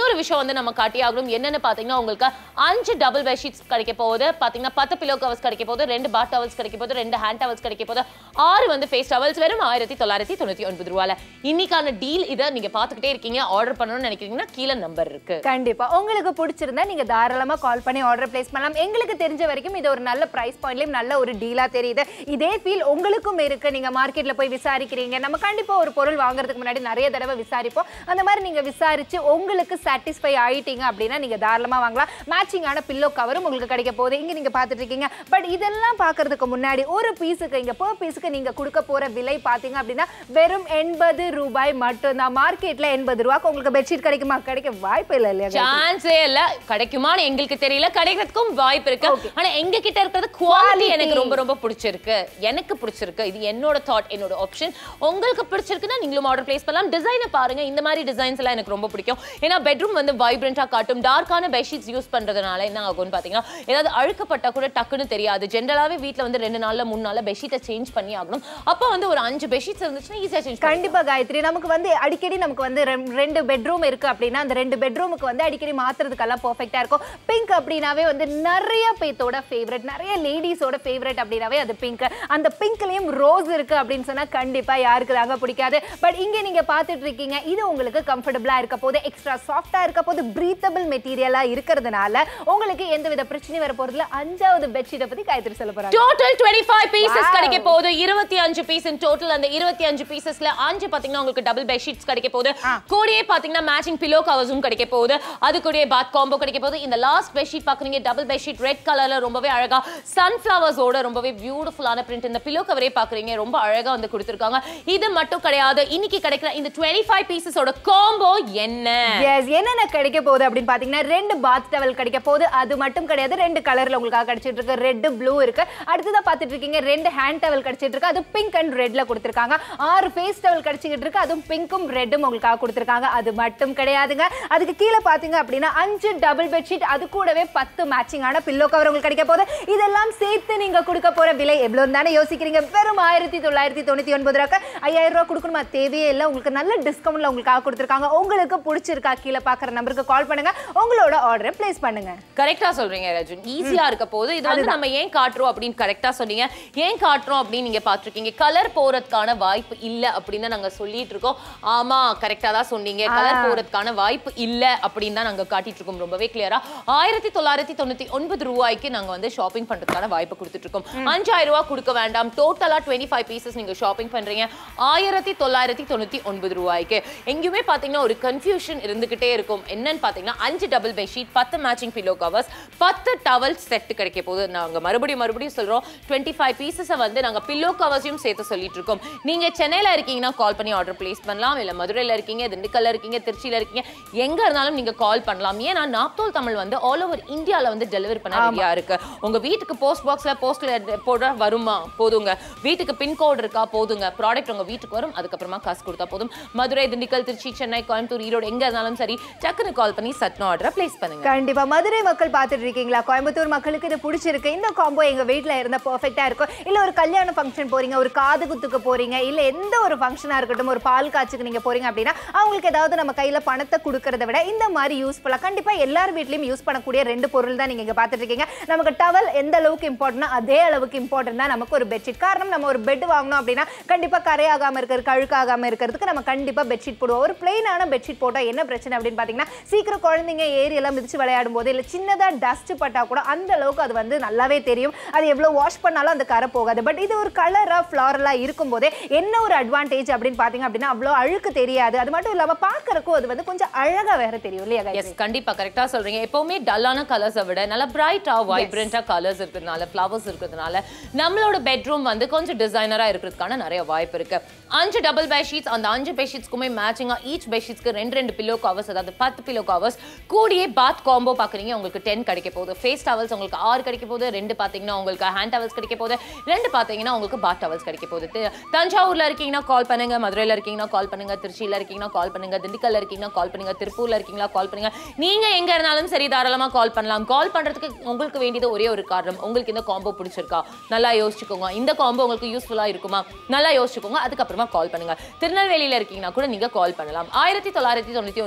இன்னொரு விஷயம் வந்து நம்ம காட்டி ஆகணும். என்னன்னு பாத்தீங்கன்னா உங்களுக்கு அஞ்சு டபுள் பெட்ஷீட்ஸ் கிடைக்க போகுது. பாத்தீங்கன்னா பத்து பிலோ கவர்ஸ் கிடைக்க போகுது, ரெண்டு பாத் டவல்ஸ் கிடைக்க போகுது, ரெண்டு ஹேண்ட் டவல்ஸ் கிடைக்க போகுது, ஆறு வந்து ஃபேஸ் டவல்ஸ் வெறும் ஆயிரத்தி தொள்ளாயிரத்தி தொண்ணூத்தி ஒன்பது ரூபாயில. இன்னைக்கான டீல் இதை நீங்க பாத்துக்கிட்டே இருக்கீங்க. ஆர்டர் பண்ணணும்னு நினைக்கிறீங்கன்னா கீழே நம்பர் இருக்கு. கண்டிப்பா உங்களுக்கு பிடிச்சிருந்தா நீங்க தாராளமா கால் பண்ணி ஆர்டர் பிளேஸ் பண்ணலாம். எங்களுக்கு தெரிஞ்ச வரைக்கும் இது ஒரு நல்ல பிரைஸ் பாயிண்ட்லயும் நல்ல ஒரு டீலா தெரியுது. இதே ஃபீல் உங்களுக்கும் இருக்கு. நீங்க மார்க்கெட்ல போய் விசாரிக்கிறீங்க, நம்ம கண்டிப்பா ஒரு பொருள் வாங்குறதுக்கு முன்னாடி நிறைய தடவை விசாரிப்போம். அந்த மாதிரி நீங்க விசாரிச்சு உங்களுக்கு சாட்டிஸ்ஃபை ஆயிட்டீங்க அப்படின்னா நீங்க தாராளமா வாங்கலாம். மேட்சிங்கான பில்லோ கவரும் உங்களுக்கு கிடைக்க போகுது. இங்க நீங்க பாத்துட்டு இருக்கீங்க. பட் இதெல்லாம் பாக்குறதுக்கு முன்னாடி ஒரு பீஸுக்கு இங்க per பீஸுக்கு நீங்க கொடுக்க போற விலை பாத்தீங்க அப்படின்னா வெறும் எண்பது ரூபாய் மட்டும் தான். மார்க்கெட்ல எண்பது ரூபாய்க்கு உங்களுக்கு பெட்ஷீட் கிடைக்குமா? கிடைக்க வாய்ப்பு இல்ல இல்லையா? சான்ஸே இல்ல. கிடைக்குமான்னு எங்களுக்கு தெரியல, கிடைக்கிறதுக்கும் வாய்ப்பு இருக்கு. ஆனா எங்க கிட்ட இருக்கிறது குவாலிட்டி எனக்கு ரொம்ப ரொம்ப பிடிச்சிருக்கு. எனக்கு பிடிச்சிருக்கு. இது என்னோட தாட், என்னோட ஆப்ஷன். உங்களுக்கு பிடிச்சிருக்குன்னா நீங்களும் ஆர்டர் பிளேஸ் பண்ணலாம். டிசைனை பாருங்க. இந்த மாதிரி டிசைன்ஸ் எல்லாம் எனக்கு ரொம்ப பிடிக்கும். ஏன்னா பெட்ரூம் வந்து வைப்ரண்டா காட்டும். டார்க்கான பெட்ஷீட்ஸ் யூஸ் பண்றதுனால என்ன ஆகும்னு பாத்தீங்கன்னா ஏதாவது அழுக்கப்பட்டா கூட டக்குன்னு தெரியாது. ஜெனரலாவே வீட்ல வந்து ரெண்டு நாள்ல மூணு நாள்ல பெட்ஷீட்டை சேஞ்ச் பண்ணி ஆகணும். அப்ப வந்து ஒரு அஞ்சு பெட்ஷீட்ஸ் இருந்துச்சுன்னா ஈஸியா சேஞ்ச். கண்டிப்பா காயத்ரி, நமக்கு வந்து அடிக்கடி நமக்கு வந்து ரெண்டு பெட்ரூம் இருக்கு அப்படின்னா அந்த ரெண்டு பெட்ரூமுக்கு வந்து அடிக்கடி மாத்துறதுக்கெல்லாம் பெர்ஃபெக்ட்டா இருக்கும். பிங்க் அப்படினாவே வந்து நிறைய பேத்தோட ஃபேவரட், நிறைய லேடிஸோட ஃபேவரட் அப்படினாவே அது பிங்க். அந்த பிங்க்லயும் ரோஸ் இருக்கு அப்படின்னு சொன்னா கண்டிப்பா யாருக்கு தாங்க பிடிக்காது. பட் இங்க நீங்க பாத்துட்டு இருக்கீங்க, இது உங்களுக்கு கம்ஃபர்டபிளா இருக்க போது, எக்ஸ்ட்ரா சாஃப்டா இருக்க போது, பிரீத்தபிள் மெட்டீரியலா இருக்கிறதுனால உங்களுக்கு எந்தவித பிரச்சனையும் வர போறதுல. அஞ்சாவது பெட்ஷீட்டை பத்தி காயத்ரி சொல்ல போறாங்க. டோட்டல் இருபத்தி ஐந்து பீசஸ் கிடைக்க போகுது. இருபத்தி அஞ்சு பீஸ் இன் டோட்டல். அந்த இருபத்தி அஞ்சு பீசஸ்ல அஞ்சு பாத்தீங்கன்னா உங்களுக்கு டபுள் பெட்ஷீட்ஸ் கிடைக்க போகுது. கூடயே பாத்தீங்கன்னா மேட்சிங் பிலோ கவர்ஸும் கிடைக்க போகுது. அது கூடயே பாத் காம்போ கிடைக்க போகுது. இந்த லாஸ்ட் பெட்ஷீட் பாக்குறீங்க, டபுள் பெட்ஷீட் ரெட் கலர்ல ரொம்பவே அழகா சன்ஃபிளவர்ஸோட ரொம்பவே பியூட்டிஃபுல்லான பிரிண்ட். இந்த பிலோ கவரே பாக்குறீங்க, ரொம்ப அழகா வந்து கொடுத்திருக்காங்க. இது மட்டும் கிடையாது, இன்னைக்கு கிடைக்கிற இந்த இருபத்தி ஐந்து பீசஸோட காம்போ என்ன? எஸ், என்னென்ன கிடைக்க போகுது அப்படின்னு பாத்தீங்கன்னா ரெண்டு பாத் டவல் கிடைக்க போகுது. அது மட்டும் கிடையாது, ரெண்டு கலர்ல உங்களுக்கு கிடைச்சிட்டு இருக்கு. ரெட் ப்ளூ இருக்கு. அடுத்ததா பாத்துட்டு இருக்கீங்க ரெண்டு ஹேண்ட் டவல் கிடைச்சிட்டு இருக்கு. அது பிங்க் அண்ட் ரெட்ல கொடுத்திருக்காங்க. ஆறு ஃபேஸ் டவல் கிடைச்சிட்டு இருக்கு. அதுவும் பிங்க்கும் ரெட்டும் உங்களுக்கு கொடுத்திருக்காங்க. அது மட்டும் கிடையாதுங்க, அதுக்கு கீழே பாத்தீங்க அப்படின்னா அஞ்சு டபுள் பெட்ஷீட், அது கூடவே பத்து மேட்சிங்கான பில்லோ கவர் உங்களுக்கு கிடைக்க போகுது. இதெல்லாம் சேர்த்து நீங்க கொடுக்க போற விலை எவ்வளவு தானே யோசிக்கிறீங்க? வெறும் ஆயிரத்தி தொள்ளாயிரத்தி தொண்ணூத்தி ஒன்பது ரூபாய்க்கு ஐயாயிரம் ரூபாய் கொடுக்கணுமா? தேவையே இல்லை. உங்களுக்கு நல்ல டிஸ்கவுண்ட்ல உங்களுக்காக கொடுத்திருக்காங்க. உங்களுக்கு பிடிச்சிருக்கா? கீழே பாக்குற நம்பருக்கு கால் பண்ணுங்க, உங்களோட ஆர்டரை பிளேஸ் பண்ணுங்க. கரெக்டா சொல்றீங்க ரஜன், ஈஸியா இருக்க போது. இது வந்து நம்ம ஏன் காட்டுறோம் அப்படின்னு கரெக்டா சொன்னீங்க. ஏன் காட்டுறோம் அப்படின்னு நீங்க பாத்துருக்கீங்க. கலர் போறதுக்கான வாய்ப்பு இல்ல அப்படின்னு நாங்க சொல்லிட்டு இருக்கோம். ஆமா, கரெக்டா தான் சொன்னீங்க. கலர் போறதுக்கான வாய்ப்பு இல்ல அப்படின்னு தான் நாங்க காட்டிட்டு இருக்கோம் ரொம்பவே கிளியரா. ஆயிரத்தி தொள்ளாயிரத்தி தொண்ணூத்தி ஒன்பது ரூபாய்க்கு நாங்க வந்து ஷாப்பிங் பண்றதுக்கான வாய்ப்பு கொடுத்துட்டு இருக்கோம். அஞ்சாயிரம் ரூபாய் கொடுக்க வேண்டாம். டோட்டலா இருபத்தி ஐந்து பீசஸ் நீங்க ஷாப்பிங் பண்றீங்க ஆயிரத்தி தொள்ளாயிரத்தி தொண்ணூத்தி ஒன்பது ரூபாய்க்கு. எங்கேயுமே பாத்தீங்கன்னா ஒரு கன்ஃபியூஷன் இருந்துகிட்டே இருக்கும். என்னன்னு பாத்தீங்கன்னா அஞ்சு டபுள் பெட்ஷீட், பத்து மேட்சிங் பில்லோ கவர்ஸ், பத்து டவல் செட் கிடைக்க போகுது. நாங்க மறுபடியும் மறுபடியும் சொல்றோம், இருபத்தி ஐந்து பீசஸ் வந்து நாங்க பில்லோ கவர்ஸையும் சேர்த்து சொல்லிட்டு இருக்கோம். நீங்க சென்னையில இருக்கீங்கன்னா கால் பண்ணி ஆர்டர் பிளேஸ் பண்ணலாம். இல்ல மதுரையில இருக்கீங்க, திண்டுக்கல்ல இருக்கீங்க, திருச்சியில இருக்கீங்க, எங்க இருந்தாலும் நீங்க கால் பண்ணலாம். ஏன்னா நாப்தோல் தமிழ் வந்து ஆல் ஓவர் இந்தியால வந்து டெலிவரி பண்ண ரெடியா இருக்கு. உங்க வீட்டுக்கு போஸ்ட் பாக்ஸ்ல போஸ்ட்ல போட வருமா? போதுங்க. வீட்டுக்கு பின்கோட் இருக்கா? போதுங்க. ப்ராடக்ட் உங்க வீட்டுக்கு வரும். அதுக்கப்புறமா காசு கொடுத்தா போதும். மதுரை, திண்டுக்கல், திருச்சி, சென்னை, கோயம்புத்தூர், ஈரோடு எங்க இருந்தாலும் சரி டக்குன்னு கால் பண்ணி சட்ன ஆர்டரை பிளேஸ் பண்ணுங்க. கண்டிப்பா. மதுரை மக்கள் பார்த்துட்டு இருக்கீங்களா? கோயம்புத்தூர் மக்களுக்கு இது பிடிச்சிருக்கு. இந்த காம்போ எங்க வீட்ல இருந்தா பெர்ஃபெக்ட்டா இருக்கும். இல்ல ஒரு கல்யாண ஃபங்க்ஷன் போறீங்க, ஒரு காது குத்துக்கு போறீங்க, இல்ல எந்த ஒரு ஃபங்க்ஷனா இருக்கட்டும், ஒரு பால் காட்சிக்கு நீங்க போறீங்க அப்படின்னா அவங்களுக்கு ஏதாவது நம்ம கையில பணத்தை கொடுக்கறத விட இந்த மாதிரி யூஸ்ஃபுல்லா கண்டிப்பா எல்லார் வீட்லயும் யூஸ் பண்ணக்கூடிய ரெண்டு பொருள் தான் நீங்க இங்க பார்த்துட்டு இருக்கீங்க. நமக்கு டவல் எந்த அளவுக்கு இம்பார்ட்டன்ட், அதே அளவுக்கு இம்பார்ட்டன்ட் தான் நமக்கு ஒரு பெட்ஷீட். காரணம், நம்ம ஒரு பெட் வாங்கணும் அப்படின்னா கண்டிப்பா கரையாகாம இருக்கிறதுக்கு, அழுக்காகாம இருக்கிறதுக்கு நம்ம கண்டிப்பா பெட்ஷீட் போடுவோம். ஒரு பிளைனான பெட்ஷீட் போட்டா என்ன பிரச்சனை அப்படின்னு பாத்தீங்கன்னா சீக்கிரம் குழந்தைங்க ஏரி எல்லாம் மிதிச்சு விளையாடும் போது இல்ல சின்னதா டஸ்ட் பட்டா கூட அந்த அளவுக்கு அது வந்து நல்லாவே தெரியும். அது எவ்வளவு வாஷ் பண்ணாலும் அந்த கரை போகாது. பட் இது ஒரு கலரா ஃப்ளாரலா இருக்கும் போதே என்ன ஒரு அட்வான்டேஜ் அப்படின்னு பாத்தீங்க அப்படின்னா அவ்வளவு அழுக்கு தெரியாது. அது மட்டும் இல்லாம பாக்குறதுக்கும் அது வந்து கொஞ்சம் அழகா வேற தெரியும் இல்லையா? எஸ், கண்டிப்பா கரெக்டா சொல்றீங்க. எப்பவுமே டல்லான கலர்ஸை விட நல்ல பிரைட்டா வைப்ரண்டா கலர்ஸ் இருக்கிறதுனால, ஃப்ளவர்ஸ் இருக்கிறதுனால நம்மளோட பெட்ரூம் வந்து கொஞ்சம் டிசைனரா இருக்கிறதுக்கான நிறைய வாய்ப்பு இருக்கு. அஞ்சு டபுள் பெட்ஷீட்ஸ், அந்த அஞ்சு பெட்ஷீட்ஸ்க்குமே மேட்சிங்கா ஈச் பெட்ஷீட்ஸ்க்கு ரெண்டு ரெண்டு பில்லோ கவர்ஸ், அதாவது பத்து பில்லோ கவர்ஸ், கூடியே பாத் காம்போ பாக்குறீங்க உங்களுக்கு டென் கிடைக்க போகுது. ஃபேஸ் டவல்ஸ் உங்களுக்கு ஆறு கிடைக்க போகுது. ரெண்டு பாத்தீங்கன்னா உங்களுக்கு ஹேண்ட் டவல்ஸ் கிடைக்க போகுது. ரெண்டு பாத்தீங்கன்னா உங்களுக்கு பாத் டவல்ஸ் கிடைக்க போகுது. தஞ்சாவூர்ல இருக்கீங்கன்னா கால் பண்ணுங்க, மதுரையில இருக்கீங்கன்னா கால் பண்ணுங்க, திருச்சியில இருக்கீங்கன்னா கால் பண்ணுங்க, திண்டுக்கல்ல இருக்கீங்கன்னா கால் பண்ணுங்க, திருப்பூர்ல இருக்கீங்களா கால் பண்ணுங்க. நீங்க எங்க இருந்தாலும் சரி தாராளமா கால் பண்ணலாம். கால் பண்றதுக்கு உங்களுக்கு வேண்டியது ஒரே ஒரு காரணம், உங்களுக்கு இந்த காம்போ பிடிச்சிருக்கா நல்லா யோசிச்சுக்கோங்க. இந்த காம்போ உங்களுக்கு யூஸ்ஃபுல்லா இருக்குமா நல்லா யோசிச்சுக்கோங்க. அதுக்கப்புறமா கால் பண்ணுங்க. திருநெல்வேலியில இருக்கீங்கன்னா கூட நீங்க கால் பண்ணலாம். ஆயிரத்தி தொள்ளாயிரத்தி தொண்ணூத்தி ஒன்பது ரூபாய்க்கு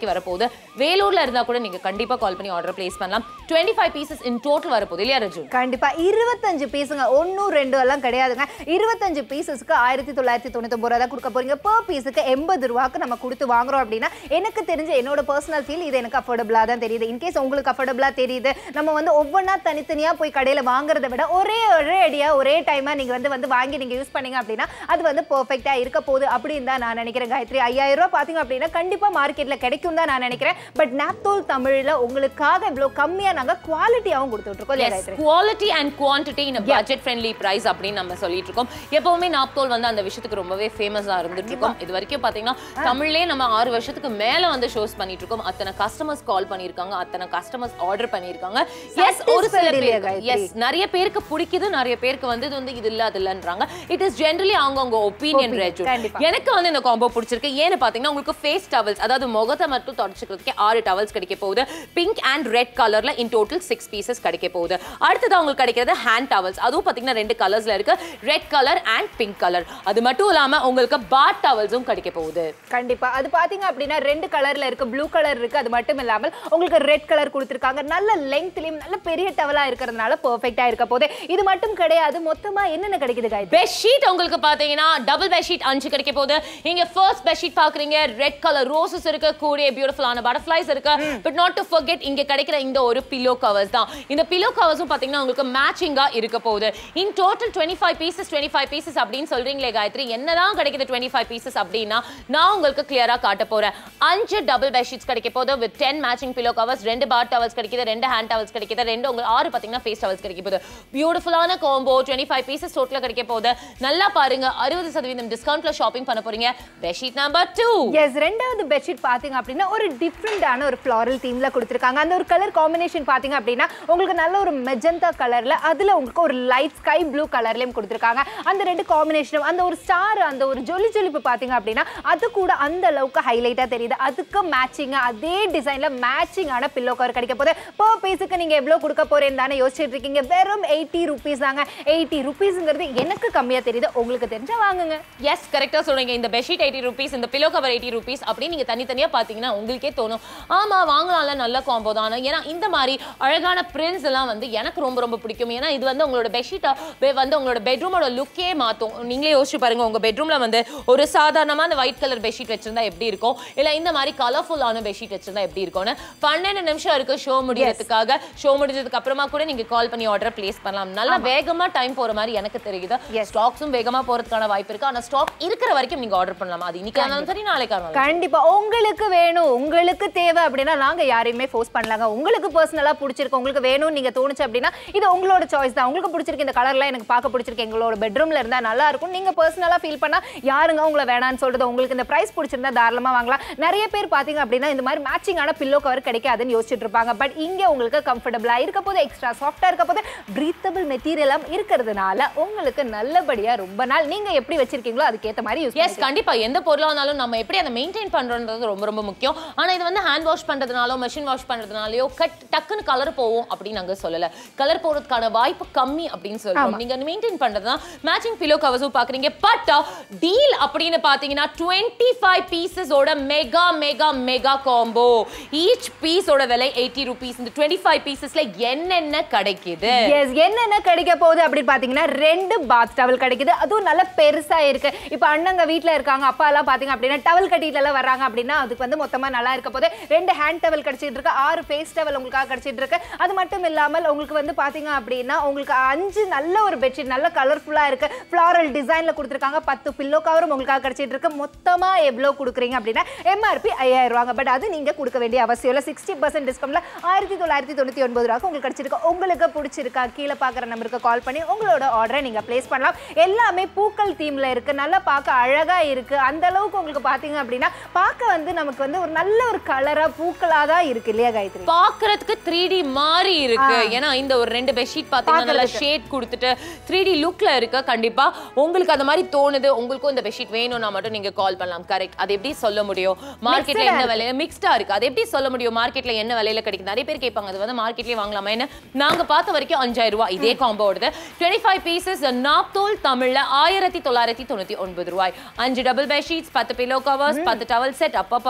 ரூபாய்க்கு வரப்போகுது. வேலூர்ல இருந்தா கூட நீங்க கண்டிப்பா கால் பண்ணி ஆர்டர் பிளேஸ் பண்ணலாம். twenty-five pieces in total வரப்போகுது இல்லையா ரஜு? கண்டிப்பா இருபத்தஞ்சு பீஸுங்க, ஒன்னும் ரெண்டு எல்லாம் கிடையாதுங்க. இருபத்தஞ்சு பீசஸ்க்கு ஆயிரத்தி தொள்ளாயிரத்தி தொண்ணூத்தி ஒன்பது ரூபா தான் கொடுக்க போறீங்க. per பீஸுக்கு எண்பது ரூபாய்க்கு நம்ம கொடுத்து வாங்குறோம் அப்படின்னா எனக்கு தெரிஞ்ச என்னோட பர்சனல் ஃபீல் இது எனக்கு அஃபோர்டபிளா தான் தெரியுது. இன்கேஸ் உங்களுக்கு அஃபோர்டபிளா தெரியுது, நம்ம வந்து ஒவ்வொன்றா தனித்தனியா போய் கடையில வாங்குறதை விட ஒரே ஒரே அடியா ஒரே டைமா நீங்க வந்து வந்து வாங்கி நீங்க யூஸ் பண்ணீங்க அப்படின்னா அது வந்து பெர்ஃபெக்ட்டா இருக்க போகுது அப்படின்னு தான் நான் நினைக்கிறேன். காயத்ரி, ஐயாயிரம் ரூபாய் பாத்தீங்க அப்படின்னா கண்டிப்பா மார்க்கெட்ல கிடைக்கும் தான் நான் நினைக்கிறேன். பட் நாப்தோல் தமிழ்ல உங்களுக்காக இவ்வளவு கம்மியா நாங்க குவாலிட்டியாவும் கொடுத்துட்டு இருக்கோம். Yes, quality and quantity in a budget friendly price அப்படின்னு நம்ம சொல்லிட்டு இருக்கோம். எப்பவுமே நாப்தோல் வந்து அந்த விஷயத்துக்கு ரொம்பவே ஃபேமஸா இருந்துட்டு இருக்கோம். இது வரைக்கும் பாத்தீங்கன்னா தமிழ்லயே நம்ம ஆறு வருஷத்துக்கு மேல வந்து ஷோஸ் பண்ணிட்டு இருக்கோம். அத்தனை கஸ்டமர்ஸ் கால் பண்ணிருக்காங்க, அத்தனை கஸ்டமர்ஸ் ஆர்டர் பண்ணிருக்காங்க. எஸ், ஒரு சில பேருக்கு எஸ் நிறைய பேருக்கு பிடிக்குது, நிறைய பேருக்கு வந்து இது வந்து இது இல்ல அது இல்லன்றாங்க. இட் இஸ் ஜெனரலி அவங்கவங்க ஒப்பீனியன் ரேஜ். எனக்கு வந்து இந்த காம்போ பிடிச்சிருக்கு. ஏன்னு பாத்தீங்கன்னா உங்களுக்கு ஃபேஸ் டவல்ஸ், அதாவது முகத்தை மட்டும் தொடச்சுக்கிறதுக்கு ஆறு டவல்ஸ் கிடைக்க போகுது. பிங்க் அண்ட் ரெட் கலர்ல இன் டோட்டல் சிக்ஸ் பீசஸ் கிடைக்க போகுது. அடுத்தது உங்களுக்கு கிடைக்கிறது ஹேண்ட் டவல்ஸ். அதுவும் பாத்தீங்கன்னா ரெண்டு கலர்ஸ்ல இருக்கு, red colour and pink colour. அது மட்டும் இல்லாம உங்களுக்கு பாத் டவல்ஸும் கிடைக்க போகுது. கண்டிப்பா அது பாத்தீங்க அப்படின்னா ரெண்டு கலர்ல இருக்கு, ப்ளூ கலர் இருக்கு. அது மட்டும் இல்லாமல் உங்களுக்கு ரெட் கலர் கொடுத்திருக்காங்க. நல்ல லெங்த்லயும் நல்ல பெரிய டவலா இருக்கிறதுனால பெர்ஃபெக்ட்டா இருக்க போகுது. இது மட்டும் கிடையாது, மொத்தமா என்னென்ன கிடைக்குது गाइस? பெட்ஷீட் உங்களுக்கு பாத்தீங்கன்னா டபுள் பெட்ஷீட் அஞ்சு கிடைக்க போகுது. நீங்க ஃபர்ஸ்ட் பெட்ஷீட் பாக்குறீங்க, ரெட் கலர் ரோசஸ் இருக்கு, கூடிய பியூட்டிஃபுல்லான பட்டர்ஃப்ளைஸ் இருக்கு. பட் நாட் டு ஃபர்கெட் இங்க கிடைக்கிற இந்த ஒரு பில்லோ கவர்ஸ் தான். இந்த பில்லோ கவர்ஸும் பாத்தீங்கன்னா உங்களுக்கு மேட்சிங்கா இருக்க போகுது. இன் total twenty-five pieces twenty-five pieces அப்படின்னு சொல்றீங்களே காயத்ரி, என்னதான் கிடைக்குது twenty-five pieces அப்படின்னா நான் உங்களுக்கு கிளியரா காட்ட போறேன். அஞ்சு டபுள் பெட்ஷீட்ஸ் கிடைக்க போகுது with ten matching pillow covers, ரெண்டு பாத் டவல்ஸ் கிடைக்குது, ரெண்டு ஹேண்ட் டவல்ஸ் கிடைக்குது, ரெண்டு உங்களுக்கு ஆறு பாத்தீங்கன்னா ஃபேஸ் டவல்ஸ் கிடைக்க போகுது. பியூட்டிஃபுல்லான காம்போ twenty-five pieces டோட்டலா கிடைக்க போகுது. நல்லா பாருங்க, அறுபது சதவீதம் டிஸ்கவுண்ட்ல ஷாப்பிங் பண்ண போறீங்க. Bedsheet number two. எஸ், ரெண்டாவது பெட்ஷீட் பாத்தீங்க அப்படின்னா ஒரு டிஃபரெண்டான ஒரு ஃப்ளாரல் தீம்ல கொடுத்திருக்காங்க. அந்த ஒரு கலர் காம்பினேஷன் பாத்தீங்க அப்படின்னா உங்களுக்கு நல்ல ஒரு மெஜந்தா கலர்ல, அதுல உங்களுக்கு ஒரு லைட் ஸ்கை ப்ளூ கலர்லயும் கொடுத்திருக்காங்க. அந்த ரெண்டு காம்பினேஷனும் அந்த ஒரு ஸ்டார் அந்த ஒரு ஜொலி ஜொலிப்பு பாத்தீங்க அப்படின்னா அது கூட அந்த அளவுக்கு ஹைலைட்டா தெரியுது. அதுக்கு மேட்சிங்கா அதே டிசைன்ல மேட்சிங்கான பில்லோ கவர் கிடைக்க போகுது. per பீஸுக்கு நீங்க எவ்வளவு கொடுக்க போறேன்னு தானே யோசிச்சுட்டு இருக்கீங்க. வெறும் எயிட்டி ருபீஸ் தாங்க. எயிட்டி ருபீஸ்ங்கிறது எனக்கு கம்மியா தெரியுது, உங்களுக்கு தெரிஞ்சா வாங்குங்க. எஸ், கரெக்டா சொல்றீங்க. இந்த பெட்ஷீட் எயிட்டி ருபீஸ், இந்த பில்லோ கவர் எயிட்டி ருபீஸ் அப்படி நீங்க தனித்தனியா பாத்தீங்கன்னா உங்களுக்கே தோணும் ஆமா வாங்கலாம்ல, நல்ல காம்போ தானே. ஏன்னா இந்த மாதிரி அழகான பிரிண்ட்ஸ் எல்லாம் வந்து எனக்கு ரொம்ப ரொம்ப பிடிக்கும். ஏன்னா இது வந்து உங்களோட பெட்ஷீட்டை வந்து உங்களோட பெட்ரூமோட லுக்கே மாத்தும். நீங்களே யோசிச்சு பாருங்க, உங்க பெட்ரூம்ல வந்து ஒரு சாதாரணமான ஒயிட் கலர் பெட்ஷீட் வச்சிருந்தா எப்படி இருக்கும், இல்ல இந்த மாதிரி கலர்ஃபுல்லான பெட்ஷீட் வச்சிருந்தா எப்படி இருக்கும்னு. பன்னெண்டு நிமிஷம் இருக்கு ஷோ முடியறதுக்காக. ஷோ முடிஞ்சதுக்கு அப்புறமா கூட நீங்க கால் பண்ணி ஆர்டர் பிளேஸ் பண்ணலாம். நல்லா வேகமா டைம் போற மாதிரி எனக்கு தெரியுது. ஸ்டாக்ஸும் வேகமா போறதுக்கான வாய்ப்பு இருக்கு. ஆனா ஸ்டாக் இருக்கிற வரைக்கும் நீங்க ஆர்டர் பண்ணலாம். அது இன்னைக்கு ஆனாலும் சரி, நாளைக்கு ஆனாலும் கண்டிப்பா உங்களுக்கு வேணும், உங்களுக்கு தேவை அப்படின்னா நாங்க யாரையுமே ஃபோர்ஸ் பண்ணலாங்க. உங்களுக்கு பர்சனலா பிடிச்சிருக்கு, உங்களுக்கு வேணும் நீங்க தோணுச்சு அப்படின்னா இது உங்களோட சாய்ஸ் தான். உங்களுக்கு பிடிச்சிருக்கு இந்த கலர்லாம் எனக்கு பார்க்க பிடிச்சிருக்கு, எங்களோட பெட்ரூம்ல இருந்தா நல்லா இருக்கும், நீங்க பர்சனலா ஃபீல் பண்ணா யாருங்க உங்களை வேணான்னு சொல்றது. உங்களுக்கு இந்த பிரைஸ் பிடிச்சிருந்தா தாராளமா வாங்கலாம். நிறைய பேர் பாத்தீங்க அப்படின்னா இந்த மாதிரி மேட்சிங்கான பில்லோ கவர் கிடைக்காதுன்னு யோசிச்சுட்டு இருப்பாங்க. பட் இங்க உங்களுக்கு கம்ஃபர்டபிளா இருக்க போது, எக்ஸ்ட்ரா சாஃப்டா இருக்க போது, பிரீத்தபிள் மெட்டீரியலாம் இருக்கிறதுனால உங்களுக்கு நல்லபடியா ரொம்ப நாள் நீங்க எப்படி வச்சிருக்கீங்களோ அதுக்கேற்ற மாதிரி யூஸ் எஸ் கண்டிப்பா. எந்த பொருளா இருந்தாலும் நம்ம எப்படி அதை மெயின்டைன் பண்றோம்ன்றது ரொம்ப ரொம்ப முக்கியம். ஆனா இது வந்து ஹேண்ட் வாஷ் பண்றதுனாலோ மெஷின் வாஷ் பண்றதுனாலயோ கட் டக்குன்னு கலர் போகும் அப்படின்னு நாங்க சொல்லல. கலர் போறதுக்கான வாய்ப்பு கம்மி அப்படின்னு சொல்றோம். நீங்க மெயின்டைன் பண்றதுதான். மேட்சிங் பில்லோ கவர்ஸும் பாக்குறீங்க. பட் டீல் அப்படின்னு பாத்தீங்கன்னா twenty-five pieces ஓட mega mega mega combo. Each piece ஓட விலை eighty rupees. இந்த twenty-five piecesல என்னென்ன கிடைக்குது? எஸ், என்னென்ன கிடைக்க போகுது அப்படின்னு பாத்தீங்கன்னா ரெண்டு பாத் டவல் கிடைக்குது. அதுவும் நல்ல பெருசா இருக்கு. இப்போ அண்ணங்க வீட்ல இருக்காங்க, அப்பா எல்லாம் பாத்தீங்க அப்படின்னா டவல் கட்டிட்டு எல்லாம் வர்றாங்க அப்படின்னா அதுக்கு வந்து மொத்தமா நல்லா இருக்க போது. ரெண்டு ஹேண்ட் டவல் கிடைச்சிட்டு இருக்கு, ஆறு ஃபேஸ் டவல் உங்களுக்காக கிடைச்சிட்டு இருக்கு. அது மட்டும் இல்லாமல் உங்களுக்கு வந்து பாத்தீங்க அப்படின்னா உங்களுக்கு அஞ்சு நல்ல ஒரு பெட்ஷீட் நல்ல கலர்ஃபுல்லா இருக்கு, ஃப்ளாரல் டிசைன்ல கொடுத்துருக்காங்க. பத்து பில்லோ கவரும் உங்களுக்காக கிடைச்சிட்டு இருக்கு. மொத்தமா எவ்வளவு கொடுக்குறீங்க அப்படின்னா எம்ஆர்பி ஐயாயிரம் ரூபாங்க. பட் அது நீங்க கொடுக்க வேண்டிய அவசியம் இல்லை. சிக்ஸ்டி பர்சன்ட் டிஸ்கவுண்ட்ல ஆயிரத்தி தொள்ளாயிரத்தி தொண்ணூத்தி ஒன்பது ரூபாய்க்கு உங்களுக்கு கிடைச்சிருக்கு. உங்களுக்கு பிடிச்சிருக்கா கீழே பாக்குற நம்பருக்கு கால் பண்ணி உங்களோட ஆர்டரை நீங்க பிளேஸ் பண்ணலாம். எல்லாமே பூக்கள் தீம்ல இருக்கு, நல்லா பார்க்க அழகா இருக்கு. அந்த அளவுக்கு உங்களுக்கு பாத்தீங்க அப்படின்னா பார்க்க வந்து நமக்கு வந்து ஒரு நல்ல ஒரு கலரா பூக்களா தான் இருக்கு இல்லையா காயத்ரி? பாக்குறதுக்கு three D மாதிரி இருக்கு. ஏன்னா இந்த ஒரு ரெண்டு பெட்ஷீட் பாத்தீங்கன்னா நல்ல ஷேட் கொடுத்துட்டு three D லுக்ல இருக்கு. கண்டிப்பா உங்களுக்கு அந்த மாதிரி தோணுது, உங்களுக்கும் இந்த பெட்ஷீட் வேணும்னா மட்டும் நீங்க கால் பண்ணலாம். கரெக்ட். அது எப்படி சொல்ல முடியும்? மார்க்கெட்ல என்ன விலையில மிக்ஸ்டா இருக்கு, அது எப்படி சொல்ல முடியும்? மார்க்கெட்ல என்ன விலையில கிடைக்குது? நிறைய பேர் கேட்பாங்க அது வந்து மார்க்கெட்லயே வாங்கலாமா என்ன. நாங்க பார்த்த வரைக்கும் அஞ்சாயிரம் ரூபாய் இதே காம்போ ஓடுது. twenty-five pieces நாப்தோல் தமிழ்ல ஆயிரத்தி தொள்ளாயிரத்தி தொண்ணூத்தி ஒன்பது ரூபாய். அஞ்சு டபுள் பெட்ஷீட்ஸ், பத்து பில்லோ கவர்ஸ், பத்து டவல் செட். அப்பப்பா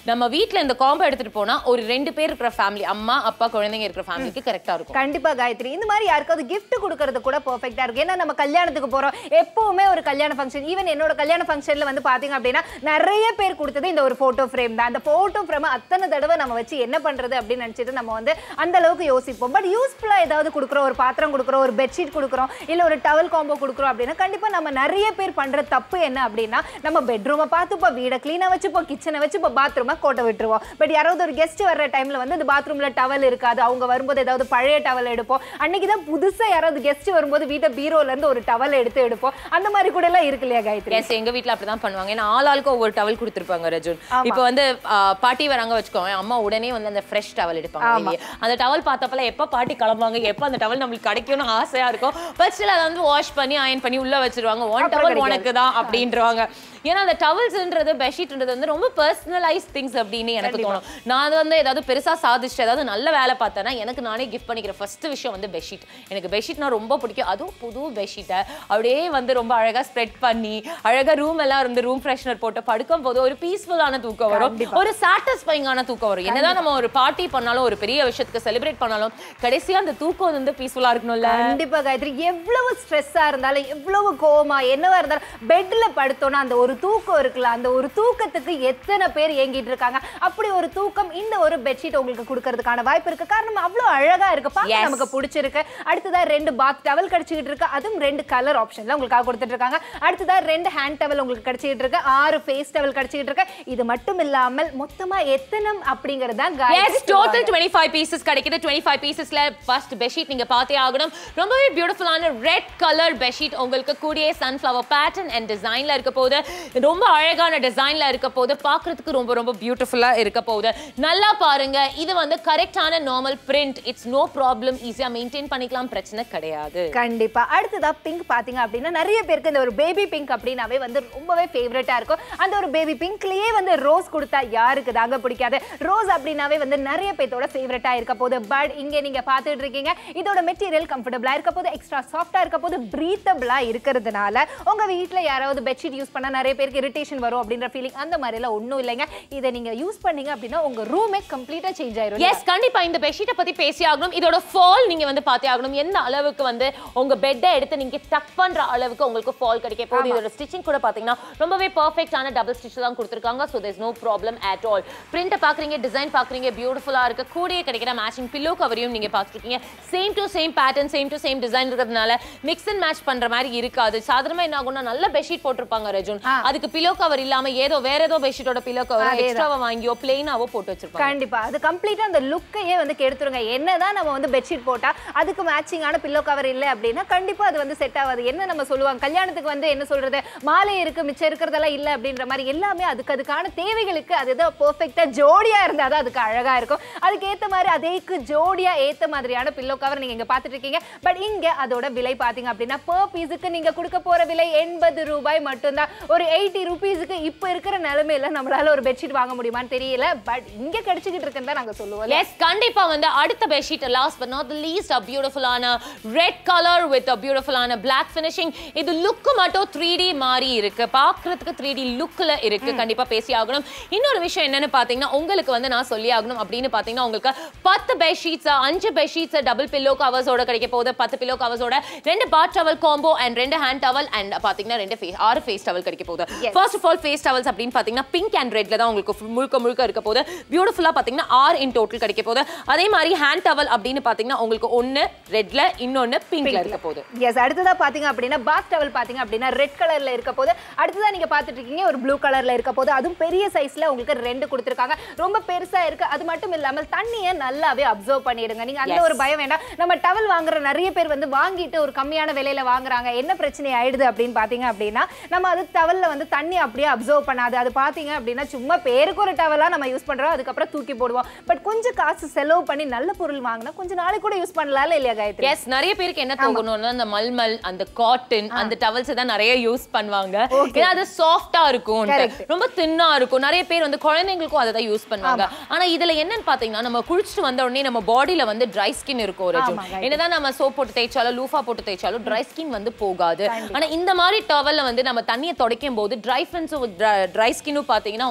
நம்ம வீட்ல இந்த காம்போ எடுத்துட்டு போனா ஒரு ரெண்டு பேர் இருக்கிற ஃபேமிலி, அம்மா அப்பா குழந்தைங்க இருக்கிற ஃபேமிலிக்கு கரெக்டா இருக்கும். கண்டிப்பா காயத்ரி, இந்த மாதிரி யாருக்காவது gift கொடுக்கறது கூட பெர்ஃபெக்ட்டா இருக்கு. ஏன்னா நம்ம கல்யாணத்துக்கு போறோம், எப்பவுமே ஒரு கல்யாண ஃபங்க்ஷன், ஈவன் என்னோட கல்யாண ஃபங்க்ஷன்ல வந்து பாத்தீங்க அப்படின்னா நிறைய பேர் கொடுத்தது இந்த ஒரு போட்டோ ஃப்ரேம் தான். அந்த போட்டோ ஃப்ரேம் அத்தனை தடவை நம்ம வச்சு என்ன பண்றது அப்படின்னு நினைச்சிட்டு நம்ம வந்து அந்த அளவுக்கு யோசிப்போம். பட் யூஸ்ஃபுல்லா ஏதாவது கொடுக்குறோம், ஒரு பாத்திரம் கொடுக்குறோம், ஒரு பெட்ஷீட் கொடுக்குறோம், இல்ல ஒரு டவல் காம்போ கொடுக்குறோம் அப்படின்னா கண்டிப்பா நம்ம நிறைய பேர் பண்ற தப்பு என்ன அப்படின்னா நம்ம பெட்ரூமை பார்த்துப்போம், வீடை கிளீனா வச்சுப்போம், கிச்சனை வச்சுப்போம், பாத்ரூமை கோட்டை விட்டுருவோம். பட் யாராவது ஒரு கெஸ்ட் வர்ற டைம்ல வந்து அந்த பாத்ரூம்ல டவல் இருக்காது, அவங்க வரும்போது ஏதாவது பழைய டவல் எடுப்போம். அன்னைக்கு தான் புதுசா யாராவது கெஸ்ட் வரும்போது வீட்டை பீரோல இருந்து ஒரு டவல் எடுத்து எடுப்போம். அந்த மாதிரி கூட எல்லாம் இருக்கு இல்லையா காயத்ரி? எஸ், எங்க வீட்ல அப்படிதான் பண்ணுவாங்க. ஏன்னா ஆள் ஆளுக்கு ஒவ்வொரு டவல் கொடுத்துருப்பாங்க ரஜுன். இப்போ வந்து பாட்டி வராங்க வச்சுக்கோங்க, அம்மா உடனே வந்து அந்த ஃப்ரெஷ் டவல் எடுப்பாங்க. அந்த டவல் பார்த்தப்பல எப்ப பாட்டி கிளம்புவாங்க, எப்ப அந்த டவல் நம்மளுக்கு கிடைக்கும்னு ஆசையா இருக்கும். ஃபர்ஸ்ட் அதை வந்து வாஷ் பண்ணி அயன் பண்ணி உள்ள வச்சிருவாங்க. ஒன் டவல் உனக்கு தான் அப்படின்றவாங்க. ஏன்னா அந்த டவல்ஸ்ன்றது பெட்ஷீட்ன்றது வந்து ரொம்ப பர்சனலைஸ் திங்ஸ் அப்படின்னு எனக்கு தோணும். நான் வந்து ஏதாவது பெருசா சாதிச்சுட்டு ஏதாவது நல்ல வேலை பார்த்தேன்னா எனக்கு நானே கிஃப்ட் பண்ணிக்கிற ஃபர்ஸ்ட் விஷயம் வந்து பெட்ஷீட். எனக்கு பெட்ஷீட்னா ரொம்ப பிடிக்கும். அதுவும் புது பெட்ஷீட்டை அப்படியே வந்து ரொம்ப அழகா ஸ்ப்ரெட் பண்ணி அழகா ரூம் எல்லாம் இருந்து ரூம் ஃப்ரெஷ்னர் போட்டு படுக்கும் போது ஒரு பீஸ்ஃபுல்லான தூக்கம் வரும், ஒரு சாட்டிஸ்ஃபைங்கான தூக்கம் வரும். என்னதான் நம்ம ஒரு பார்ட்டி பண்ணாலும் ஒரு பெரிய விஷயத்துக்கு செலிப்ரேட் பண்ணாலும் கடைசியா அந்த தூக்கம் வந்து பீஸ்ஃபுல்லா இருக்கணும்ல. கண்டிப்பா காயத்ரி, எவ்வளவு ஸ்ட்ரெஸ்ஸா இருந்தாலும் எவ்வளவு கோவமா என்னவா இருந்தாலும் பெட்ல படுத்தோம்னா அந்த ஒரு தூக்கம் இருக்குல்ல, அந்த ஒரு தூக்கத்துக்கு எத்தனை பேர் ஏங்கிட்டு இருக்காங்க. அப்படி ஒரு தூக்கம் இந்த ஒரு பெட்ஷீட் உங்களுக்கு கொடுக்கிறதுக்கான வாய்ப்பு இருக்கு. காரணம் அவ்வளவு அழகா இருக்கு, பார்க்க நமக்கு பிடிச்சிருக்கு. அடுத்ததா ரெண்டு பாத் டவல் கிடைச்சிட்டு இருக்கு, அதுவும் ரெண்டு கலர் ஆப்ஷன்ல உங்களுக்காக கொடுத்துட்டு இருக்காங்க. அடுத்ததா ரெண்டு ஹேண்ட் டவல் உங்களுக்கு கிடைச்சிட்டு இருக்கு, ஆறு ஃபேஸ் டவல் கிடைச்சிட்டு இருக்கு. இது மட்டும் இல்லாமல் மொத்தமா எத்தனை அப்படிங்கறத எஸ் டோட்டல் twenty-five பீசஸ் கிடைக்குது. twenty-five பீசஸ்ல ஃபர்ஸ்ட் பெட்ஷீட் நீங்க பார்த்தே ஆகணும். ரொம்பவே பியூட்டிஃபுல்லான ரெட் கலர் பெட்ஷீட் உங்களுக்கு கூடிய சன்ஃப்ளவர் பேட்டர்ன் அண்ட் டிசைன்ல இருக்க போது, ரொம்ப அழகான டிசைன்ல இருக்க போது, பார்க்கிறதுக்கு ரொம்ப ரொம்ப பியூட்டிஃபுல்லா இருக்க போது. நல்லா பாருங்க, இது வந்து கரெக்டான normal print. It's no problem, ஈஸியா மெயின்டைன் பண்ணிக்கலாம், பிரச்சனை கிடையாது. கண்டிப்பா. அடுத்ததா பிங்க் பாத்தீங்க அப்படின்னா நிறைய பேருக்கு இந்த ஒரு பேபி பிங்க் அப்படின்னாவே வந்து ரொம்பவே ஃபேவரட்டா இருக்கும். அந்த ஒரு பேபி பிங்க்லயே வந்து ரோஸ் கொடுத்தா யாருக்கு தாங்க பிடிக்காது? ரோஸ் அப்படின்னாவே வந்து நிறைய பேத்தோட ஃபேவரட்டா இருக்க போது. பட் இங்க நீங்க பாத்துட்டு இருக்கீங்க, இதோட மெட்டீரியல் கம்ஃபர்டபிளா இருக்க போது, எக்ஸ்ட்ரா சாஃப்டா இருக்க போது, பிரீத்தபிளா இருக்கிறதுனால உங்க வீட்ல யாராவது பெட்ஷீட் யூஸ் பண்ணா நிறைய பேருக்கு இரிட்டேஷன் வரும் அப்படின்ற ஃபீலிங் அந்த மாதிரி எல்லாம் ஒண்ணும் இல்லைங்க. இதை நீங்க யூஸ் பண்ணீங்க அப்படின்னா உங்க ரூமே கம்ப்ளீட்டா சேஞ்ச் ஆயிரும். எஸ், கண்டிப்பா இந்த பெட்ஷீட்டை பத்தி பேசி ஆகணும். இதோட ஃபால் நீங்க வந்து பார்த்தே ஆகணும். எந்த அளவுக்கு வந்து உங்க பெட்டை எடுத்து நீங்க டக் பண்ற அளவுக்கு உங்களுக்கு ஃபால் கிடைக்க போகுது. இதோட ஸ்டிச்சிங் கூட பாத்தீங்கன்னா ரொம்பவே பெர்ஃபெக்ட்டான டபுள் ஸ்டிச் தான் கொடுத்திருக்காங்க. So there is no problem at all. Print பாக்குறீங்க, டிசைன் பாக்குறீங்க, பியூட்டிஃபுல்லா இருக்கு. கூடிய கிடைக்கிற மேட்சிங் பில்லோ கவரையும் நீங்க பாத்துருக்கீங்க. Same to same pattern, same to same design இருக்கிறதுனால மிக்ஸ் அண்ட் மேட்ச் பண்ற மாதிரி இருக்காது. சாதாரணமா என்ன ஆகும்னா நல்ல பெட்ஷீட் போட்டிருப்பாங்க ரஜுன், அதுக்கு பில்லோ கவர் இல்லாம ஏதோ வேற ஏதோ பெட்ஷீட்டோட பில்லோ கவர் எக்ஸ்ட்ராவா வாங்கியோ பிளைனாவோ போட்டு வச்சிருப்பாங்க. கண்டிப்பா அது கம்ப்ளீட்டா அந்த லுக்கையே வந்து கெடுத்துருங்க. என்னதான் நம்ம வந்து பெட்ஷீட் போட்டா அதுக்கு மேட்சிங்கான பில்லோ கவர் இல்ல அப்படின்னா கண்டிப்பா அது வந்து செட் ஆகாது. என்ன நம்ம சொல்லுவாங்க, கல்யாணத்துக்கு வந்து என்ன சொல்றது, மாலை இருக்கு மிச்சம் இருக்கிறதெல்லாம் இல்ல அப்படின்ற மாதிரி எல்லாமே அதுக்கு அதுக்கான தேவைகளுக்கு அதுதான் பெர்ஃபெக்ட்டா ஜோடியா இருந்தாதான் அதுக்கு அழகா இருக்கும். அதுக்கு ஏத்த மாதிரி அதேக்கு ஜோடியா ஏத்த மாதிரியான பில்லோ கவர் நீங்க இங்க பாத்துட்டு இருக்கீங்க. பட் இங்க அதோட விலை பாத்தீங்க அப்படின்னா per பீஸுக்கு நீங்க கொடுக்க போற விலை எண்பது ரூபாய் மட்டும்தான். ஒரு எண்பது ரூபாய்க்கு இப்ப இருக்கிற நிலைமையில நம்மளால ஒரு பெட்ஷீட் வாங்க முடியுமான்னு தெரியல. பட் இங்க கிடைச்சிட்டு இருக்குன்னு தான் நாங்க சொல்லுவோம். எஸ், கண்டிப்பா வந்து அடுத்த bedsheet last but not the least a பியூட்டிஃபுல்லான ரெட் கலர் வித் a பியூட்டிஃபுல்லான black finishing. இது லுக் மட்டும் three D மாதிரி இருக்கு, பார்க்கிறதுக்கு three D லுக்ல இருக்கு. கண்டிப்பா பேசி ஆகணும். இன்னொரு விஷயம் என்னன்னு பாத்தீங்கன்னா உங்களுக்கு வந்து நான் சொல்லி ஆகணும் அப்படின்னு பாத்தீங்கன்னா உங்களுக்கு பத்து பெட்ஷீட்ஸ், அஞ்சு பெட்ஷீட்ஸ் டபுள் பில்லோ கவர்ஸோட கிடைக்க போகுது. பத்து பில்லோ கவர்ஸோட ரெண்டு பாத் டவல் காம்போ அண்ட் ரெண்டு ஹேண்ட் டவல் அண்ட் பாத்தீங்கன்னா ரெண்டு ஃபேஸ் ஆறு ஃபேஸ் டவல் கிடைக்க போகுது. First of all face towels அப்படின்னு பாத்தீங்கன்னா பிங்க் அண்ட் ரெட்ல தான் உங்களுக்கு முழுக்க முழுக்க இருக்க போகுது. பியூட்டிஃபுல்லா பாத்தீங்கன்னா ஆறு இன் டோட்டல் கிடைக்க போகுது. அதே மாதிரி ஹேண்ட் டவல் அப்படின்னு பாத்தீங்கன்னா உங்களுக்கு ஒன்னு ரெட்ல இன்னொன்னு பிங்க்ல இருக்க போகுது. எஸ், அடுத்ததா பாத்தீங்க அப்படின்னா பாத் டவல் பாத்தீங்க அப்படின்னா ரெட் கலர்ல இருக்க போகுது. அடுத்ததா நீங்க பாத்துட்டு இருக்கீங்க ஒரு ப்ளூ கலர்ல இருக்க போகுது. அதுவும் பெரிய சைஸ்ல உங்களுக்கு ரெண்டு கொடுத்திருக்காங்க. ரொம்ப பெருசா இருக்கு. அது மட்டும் இல்லாமல் தண்ணியை நல்லாவே அப்சர்வ் பண்ணிடுங்க. நீங்க அந்த ஒரு பயம் வேண்டாம். நம்ம டவல் வாங்குற நிறைய பேர் வந்து வாங்கிட்டு ஒரு கம்மியான விலையில வாங்குறாங்க. என்ன பிரச்சனை ஆயிடுது அப்படின்னு பாத்தீங்க அப்படின்னா நம்ம அது டவல்ல வந்து தண்ணி அப்படியே அப்சர்வ் பண்ணாது. அது பாத்தீங்க அப்படின்னா சும்மா பேருக்கு ஒரு டவலா நம்ம யூஸ் பண்றோம், அதுக்கப்புறம் தூக்கி போடுவோம். பட் கொஞ்சம் காசு செலவு பண்ணி நல்ல பொருள் வாங்கினா கொஞ்ச நாளைக்கு கூட யூஸ் பண்ணலாம் இல்லையா காயத்ரி? எஸ், நிறைய பேருக்கு என்ன தோணும்னா அந்த மல்மல், அந்த காட்டன், அந்த டவல்ஸ் தான் நிறைய யூஸ் பண்ணுவாங்க. ஏன்னா அது சாஃப்டா இருக்கும், ரொம்ப தின்னா இருக்கும். நிறைய பேர் வந்து குழந்தைங்களுக்கும் அதை தான் யூஸ் பண்ணுவாங்க. ஆனா இதுல என்னன்னு பாத்தீங்கன்னா நம்ம குளிச்சுட்டு வந்த உடனே நம்ம பாடியில வந்து ட்ரை ஸ்கின் இருக்கும். என்னதான் நம்ம சோப் போட்டு தேய்ச்சாலும் லூஃபா போட்டு தேய்ச்சாலும் ட்ரை ஸ்கின் வந்து போகாது. ஆனா இந்த மாதிரி டவல்ல வந்து நம்ம தண்ணியை துடைக்கும் போது ட்ரை ஃபின்ஸும் ட்ரை ஸ்கின்னும் பாத்தீங்கன்னா உங்களுக்கு அப்படியே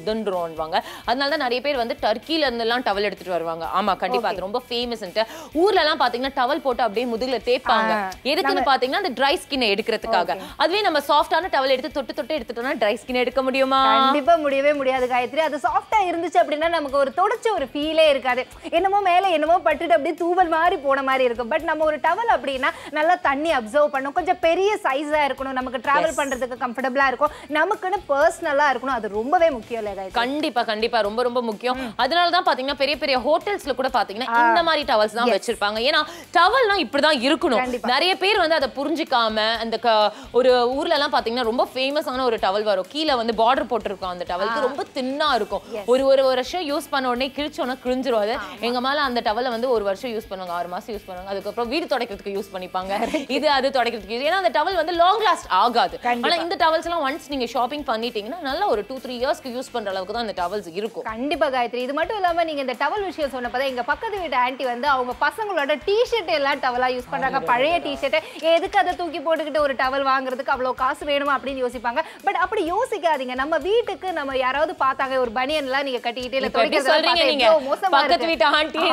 உதுன்றோம்வாங்க. அதனால தான் நிறைய பேர் வந்து டர்க்கில இருந்தெல்லாம் டவல் எடுத்துட்டு வருவாங்க. ஆமா கண்டிப்பா அது ரொம்ப ஃபேமஸ்ன்ட்டு. ஊர்ல எல்லாம் பாத்தீங்கன்னா டவல் போட்டு அப்படியே முதுகுல தேய்ப்பாங்க. எதுக்குன்னு பாத்தீங்கன்னா அந்த ட்ரை ஸ்கின் எடுக்கிறதுக்காக. அதுவே நம்ம சாஃப்டான டவல் எடுத்து தொட்டு தொட்டு எடுத்துட்டோம்னா ட்ரை ஸ்கின் எடுக்க முடியுமா? கண்டிப்பா முடியவே முடியாது காயத்ரி. அது சாஃப்டா இருந்துச்சு அப்படின்னா நமக்கு ஒரு தொடச்ச ஒரு ஃபீலே இருக்காது. என்னமோ மேல என்னமோ பட்டுட்டு அப்படியே தூவல் மாதிரி போன மாதிரி இருக்கும். பட் நம்ம ஒரு டவல் அப்படின்னா நல்லா தண்ணி அப்சர்வ் பண்ணும். கொஞ்சம் பெரிய சைஸா இருக்கணும். நமக்கு டிராவல் பண்றதுக்கு கம்ஃபர்டபுளா இருக்கும். நமக்குன்னு பர்சனலா இருக்கணும். அது ரொம்பவே முக்கியம் இல்ல காயத்ரி? கண்டிப்பா கண்டிப்பா ரொம்ப ரொம்ப முக்கியம். அதனால தான் பாத்தீங்கன்னா பெரிய பெரிய ஹோட்டல்ஸ்ல கூட பாத்தீங்கன்னா இந்த மாதிரி டவல்ஸ் தான் வச்சிருப்பாங்க. ஏன்னா டவல்னா இப்படிதான் இருக்கணும். நிறைய பேர் வந்து அதை புரிஞ்சிக்காம அந்த ஒரு ஊர்ல எல்லாம் பாத்தீங்கன்னா ரொம்ப ஃபேமஸான ஒரு டவல் வரும். கீழே வந்து பார்டர் போட்டிருக்கும். அந்த டவலுக்கு ரொம்ப தின்னா இருக்கும். ஒரு ஒரு வருஷம் யூஸ் பண்ண உடனே கிழிச்சோன்னா கிழிஞ்சிரும். அது எங்க மேல அந்த டவலை வந்து ஒரு வருஷம் யூஸ் பண்ணுவாங்க, ஆறு மாசம் யூஸ் பண்ணுவாங்க. அதுக்கப்புறம் வீடு துடைக்கிறதுக்கு யூஸ் பண்ணிப்பாங்க. இது அது துடைக்கிறதுக்கு. ஏன்னா அந்த டவல் வந்து லாங் லாஸ்ட் ஆகாது. ஆனா இந்த டவல்ஸ் எல்லாம் ஒன்ஸ் நீங்க ஷாப்பிங் பண்ணிட்டீங்கன்னா நல்லா ஒரு டூ த்ரீ இயர்ஸ்க்கு யூஸ் பண்ற அளவுக்கு தான் இந்த டவல்ஸ் இருக்கும். கண்டிப்பா காயத்ரி. இது மட்டும் இல்லாம நீங்க இந்த டவல் விஷயம் சொன்னப்பதான் எங்க பக்கத்து வீட்டு ஆன்ட்டி வந்து அவங்க பசங்களோட டிஷர்ட் எல்லாம் டவலா யூஸ் பண்றாங்க. பழைய டிஷர்ட் எதுக்கு அதை தூக்கி போட்டுக்கிட்டு ஒரு டவல் வாங்குறதுக்கு அவ்வளவு காசு வேணுமா அப்படின்னு யோசிப்பாங்க. பட் அப்படி யோசிக்காதீங்க. நம்ம வீட்டுக்கு நம்ம யாராவது பார்த்தாங்க ஒரு பனியன் எல்லாம் நீங்க கட்டிக்கிட்டே இல்ல துவைக்கிறது பக்கத்து வீட்டு ஆன்ட்டி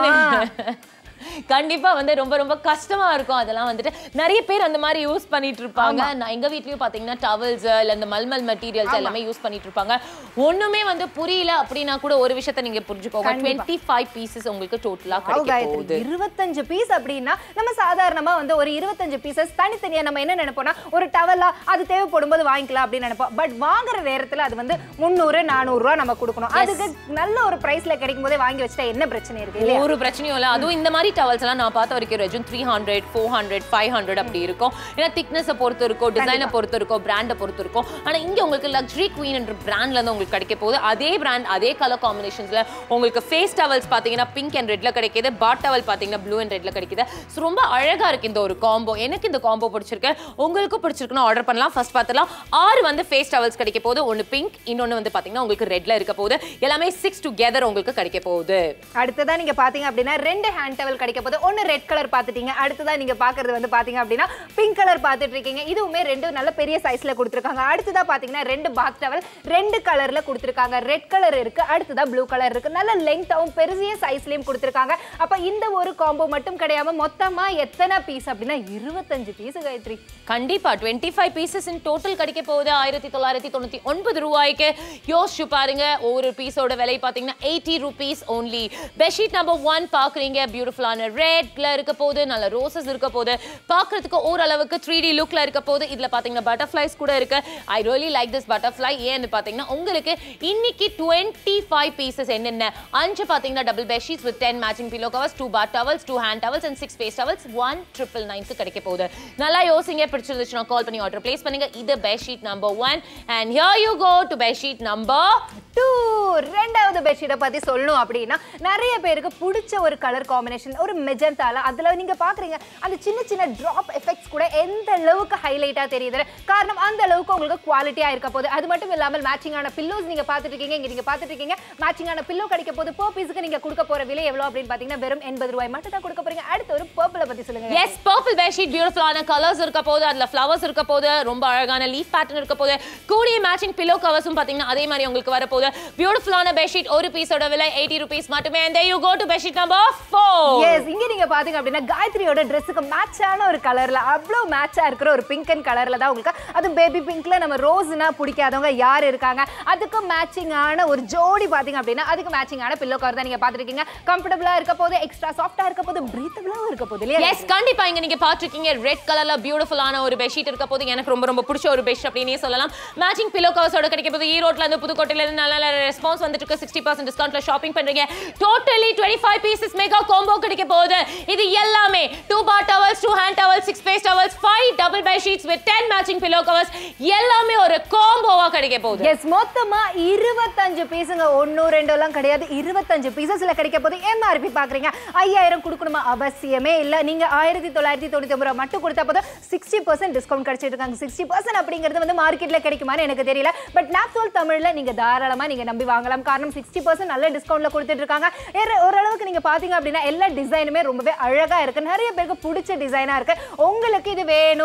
கண்டிப்பா வந்து ரொம்ப ரொம்ப கஷ்டமா இருக்கும். அதெல்லாம் வந்துட்டு நிறைய பேர் அந்த மாதிரி யூஸ் பண்ணிட்டு இருப்பாங்க. நான் எங்க வீட்லயும் பாத்தீங்கன்னா டவல்ஸ் இல்ல இந்த மல்மல் மெட்டீரியல்ஸ் எல்லாமே யூஸ் பண்ணிட்டு இருப்பாங்க. ஒண்ணுமே வந்து புரியல அப்படின்னா கூட ஒரு விஷயத்தை நீங்க புரிஞ்சுக்கோங்க. இருபத்தி ஐந்து பீசஸ் உங்களுக்கு டோட்டலா கிடைக்க போகுது. இருபத்தஞ்சு பீஸ் அப்படின்னா நம்ம சாதாரணமா வந்து ஒரு இருபத்தஞ்சு பீசஸ் தனித்தனியா நம்ம என்ன நினைப்போம்னா ஒரு டவலா அது தேவைப்படும் போது வாங்கிக்கலாம் அப்படின்னு நினைப்போம். பட் வாங்குற நேரத்துல அது வந்து முந்நூறு நானூறு ரூபாய் நம்ம கொடுக்கணும். அதுக்கு நல்ல ஒரு பிரைஸ்ல கிடைக்கும் போதே வாங்கி வச்சுட்டா என்ன பிரச்சனை இருக்கு? ஒரு பிரச்சனையும் இல்ல. அதுவும் இந்த மாதிரி டவல்ஸ் எல்லாம் நான் பார்த்த வரைக்கும் ரெஜன் three hundred four hundred five hundred அப்படி இருக்கும். ஏன்னா திக்னஸை பொறுத்து இருக்கும், டிசைனை பொறுத்து இருக்கும், பிராண்டை பொறுத்து இருக்கும். ஆனா இங்க உங்களுக்கு லக்ஸரி குவீன் என்ற பிராண்ட்ல இருந்து உங்களுக்கு கிடைக்க போகுது. அதே பிராண்ட் அதே கலர் காம்பினேஷன்ஸ்ல உங்களுக்கு ஃபேஸ் டவல்ஸ் பாத்தீங்கன்னா பிங்க் அண்ட் ரெட்ல கிடைக்குது. பாட் டவல் பாத்தீங்கன்னா ப்ளூ அண்ட் ரெட்ல கிடைக்குது. ரொம்ப அழகா இருக்கு இந்த ஒரு காம்போ. எனக்கு இந்த காம்போ பிடிச்சிருக்கு. உங்களுக்கும் பிடிச்சிருக்குன்னா ஆர்டர் பண்ணலாம். ஃபர்ஸ்ட் பார்த்தலாம் ஆறு வந்து ஃபேஸ் டவல்ஸ் கிடைக்க போகுது. ஒன்னு பிங்க், இன்னொன்னு வந்து பாத்தீங்கன்னா உங்களுக்கு ரெட்ல இருக்க போகுது. எல்லாமே சிக்ஸ் டுகெதர் உங்களுக்கு கிடைக்க போகுது. அடுத்ததா நீங்க பாத்தீங்க அப்படின்னா ரெண்டு ஹேண்ட் டவல் கிடைக்க போகுது. ஒன்னு ரெட் கலர் பாத்துட்டீங்க. அடுத்ததா நீங்க பாக்குறது வந்து பாத்தீங்க அப்படின்னா பிங்க் கலர் பாத்துட்டு இருக்கீங்க. இதுவுமே ரெண்டு நல்ல பெரிய சைஸ்ல கொடுத்திருக்காங்க. அடுத்ததா பாத்தீங்கன்னா ரெண்டு பாத் டவல் ரெண்டு கலர்ல கொடுத்திருக்காங்க. ரெட் கலர் இருக்கு, அடுத்ததா ப்ளூ கலர் இருக்கு. நல்ல லெங்தாவும் பெரிய சைஸ்லயும் கொடுத்திருக்காங்க. அப்ப இந்த ஒரு காம்போ மட்டும் கிடையாம மொத்தமா எத்தனை பீஸ் அப்படின்னா இருபத்தஞ்சு பீஸ் காயத்ரி. கண்டிப்பா இருபத்தி ஐந்து பீசஸ் இன் டோட்டல் கிடைக்க போகுது. ஆயிரத்தி தொள்ளாயிரத்தி தொண்ணூத்தி ஒன்பது ரூபாய்க்கு. யோசிச்சு பாருங்க, ஒரு பீஸோட விலை பாத்தீங்கன்னா eighty rupees only. Bedsheet number one பாக்குறீங்க. பியூட்டிஃபுல்லான ரெட்ல இருக்க போது, நல்ல ரோசஸ் இருக்க போது, பார்க்கிறதுக்கு ஓரளவுக்கு த்ரீ டி லுக்ல இருக்க போது. இதுல பாத்தீங்கன்னா பட்டர்ஃப்ளைஸ் கூட இருக்கு. I really like this butterfly. ஏன்னு பாத்தீங்கன்னா உங்களுக்கு இன்னைக்கு இருபத்தி ஐந்து பீசஸ் என்னென்ன அஞ்சு பாத்தீங்கன்னா double bedsheets with ten matching pillow covers, two bath towels, two hand towels and six face towels one triple நைன்க்கு கிடைக்க போகுது. நல்லா யோசிங்க. பிடிச்சிருந்துச்சுன்னா கால் பண்ணி ஆர்டர் பிளேஸ் பண்ணுங்க. இது bedsheet number one. And here you go to bedsheet number two. ரெண்டாவது பெட்ஷீட்டை பத்தி சொல்லணும் அப்படின்னா நிறைய பேருக்கு பிடிச்ச ஒரு கலர் காம்பினேஷன் ஒரு மெஜந்தால. அதுல நீங்க பாக்குறீங்க அந்த சின்ன சின்ன டிராப் எஃபெக்ட்ஸ் கூட எந்த அளவுக்கு ஹைலைட்டா தெரியுது. காரணம் அந்த அளவுக்கு உங்களுக்கு குவாலிட்டியா இருக்க போகுது. அது மட்டும் இல்லாமல் மேட்சிங்கான பில்லோஸ் நீங்க பாத்துட்டு இருக்கீங்க. இங்க நீங்க பாத்துட்டு இருக்கீங்க மேட்சிங்கான பில்லோ கிடைக்க போகுது. per பீஸ்க்கு நீங்க கொடுக்க போற விலை எவ்வளவு அப்படின்னு பாத்தீங்கன்னா வெறும் எண்பது ரூபாய் மட்டும் தான் கொடுக்க போறீங்க. அடுத்து ஒரு பர்பிள பத்தி சொல்லுங்க. எஸ், பர்பிள் பெட்ஷீட் பியூட்டிஃபுல்லான கலர்ஸ் இருக்க போகுது. அதுல ஃப்ளவர்ஸ் இருக்க போகுது. ரொம்ப அழகான லீஃப் பேட்டர்ன் இருக்க போகுது. கூடிய மேட்சிங் பில்லோ கவர்ஸும் பாத்தீங்கன்னா அதே மாதிரி உங்களுக்கு வர போகுது. பியூட்டிஃபுல்லான பெட்ஷீட் ஒரு பீஸோட விலை எயிட்டி ருபீஸ் மட்டுமே. and there you go to bedsheet number four. yes, இங்க நீங்க பாத்தீங்க அப்படின்னா காயத்ரியோட Dressக்கு மேட்சான ஒரு கலர்ல அவ்வளவு மேட்சா இருக்கிற ஒரு பிங்க் அண்ட் கலர்ல தான் உங்களுக்கு. அது பேபி பிங்க்ல நம்ம ரோஸ்னா பிடிக்காதவங்க யார் இருக்காங்க? அதுக்கு மேட்சிங்கான ஒரு ஜோடி பாத்தீங்க அப்படின்னா அதுக்கு மேட்சிங்கான பில்லோ கவர் தான் நீங்க பாத்துட்டு இருக்கீங்க. கம்ஃபர்ட்டபிளா இருக்க போது, எக்ஸ்ட்ரா சாஃப்ட்டா இருக்க போது, பிரீத்தபிளாவும் இருக்க போது இல்லையா? எஸ், கண்டிப்பா. இங்க நீங்க பாத்துருக்கீங்க ரெட் கலர்ல பியூட்டிஃபுல்லான ஒரு பெட்ஷீட் இருக்க போது. எனக்கு ரொம்ப ரொம்ப பிடிச்ச ஒரு பெட்ஷீட் அப்படினே சொல்லலாம். மேட்சிங் பில்லோ கவர்ஸோட கிடைக்க போது. ஈரோட்ல இருந்து புதுக்கோட்டையில இருந்து நல்ல நல்ல ரெஸ்பான்ஸ் வந்துட்டு இருக்கு. சிக்ஸ்டி பர்சன்ட் டிஸ்கவுண்ட்ல ஷாப்பிங் பண்றீங்க. டோட்டலி இருபத்தி ஐந்து பீசஸ் மெகா காம்போ கிடைக்க போகுது. இது எல்லாமே two bath towels, two hand towels, six face towels, five double bedsheets with ten matching pillow covers எல்லாமே ஒரு காம்போவா கிடைக்க போகுது. எஸ், மொத்தமா இருபத்தஞ்சு பீஸுங்க. ஒன்னு ரெண்டு எல்லாம் கிடையாது. இருபத்தஞ்சு பீசஸ்ல கிடைக்க போது. எம்ஆர்பி பாக்குறீங்க ஐயாயிரம் கொடுக்கணுமா? அவசியமே இல்ல. நீங்க ஆயிரத்தி தொள்ளாயிரத்தி தொண்ணூத்தி ஒன்பது ரூபாய் மட்டும் கொடுத்தா போதும் சிக்ஸ்டி பர்சன்ட் டிஸ்கவுண்ட் கிடைச்சிட்டு இருக்காங்க. சிக்ஸ்டி பர்சன்ட் அப்படிங்கிறது வந்து மார்க்கெட்ல கிடைக்குமான்னு எனக்கு தெரியல. பட் நாப்தோல் தமிழ்ல நீங்க தாராளமா நீங்க நம்பி வாங்கலாம். காரணம் சிக்ஸ்டி பர்சன்ட் நல்ல டிஸ்கவுண்ட்ல கொடுத்துட்டு இருக்காங்க. ஓரளவுக்கு நீங்க பாத்தீங்க அப்படின்னா எல்லா டிசைனுமே ரொம்பவே அழகா இருக்கு. நிறைய பேருக்கு பிடிச்ச டிசைனா இருக்கு. உங்களுக்கு இது வேணும், உங்களுக்கு இது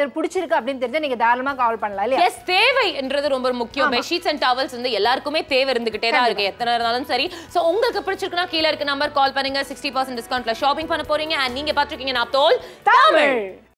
இது பிடிச்சிருக்கு அப்படின்னு தெரிஞ்சா நீங்க தாராளமா கால் பண்ணலாம் இல்லையா? எஸ், தேவைன்றது ரொம்ப முக்கியம். பெட்ஷீட்ஸ் அண்ட் டவல்ஸ் வந்து எல்லாருக்குமே தேவை இருந்துகிட்டே தான் இருக்கு, எத்தனை இருந்தாலும் சரி. சோ உங்களுக்கு பிடிச்சிருக்குன்னா கீழ இருக்க நம்பர் கால் பண்ணுங்க. சிக்ஸ்டி பர்சன்ட் டிஸ்கவுண்ட்ல ஷாப்பிங் பண்ண போறீங்க. அண்ட் நீங்க பாத்துருக்கீங்க நாப்தோல் தமிழ்.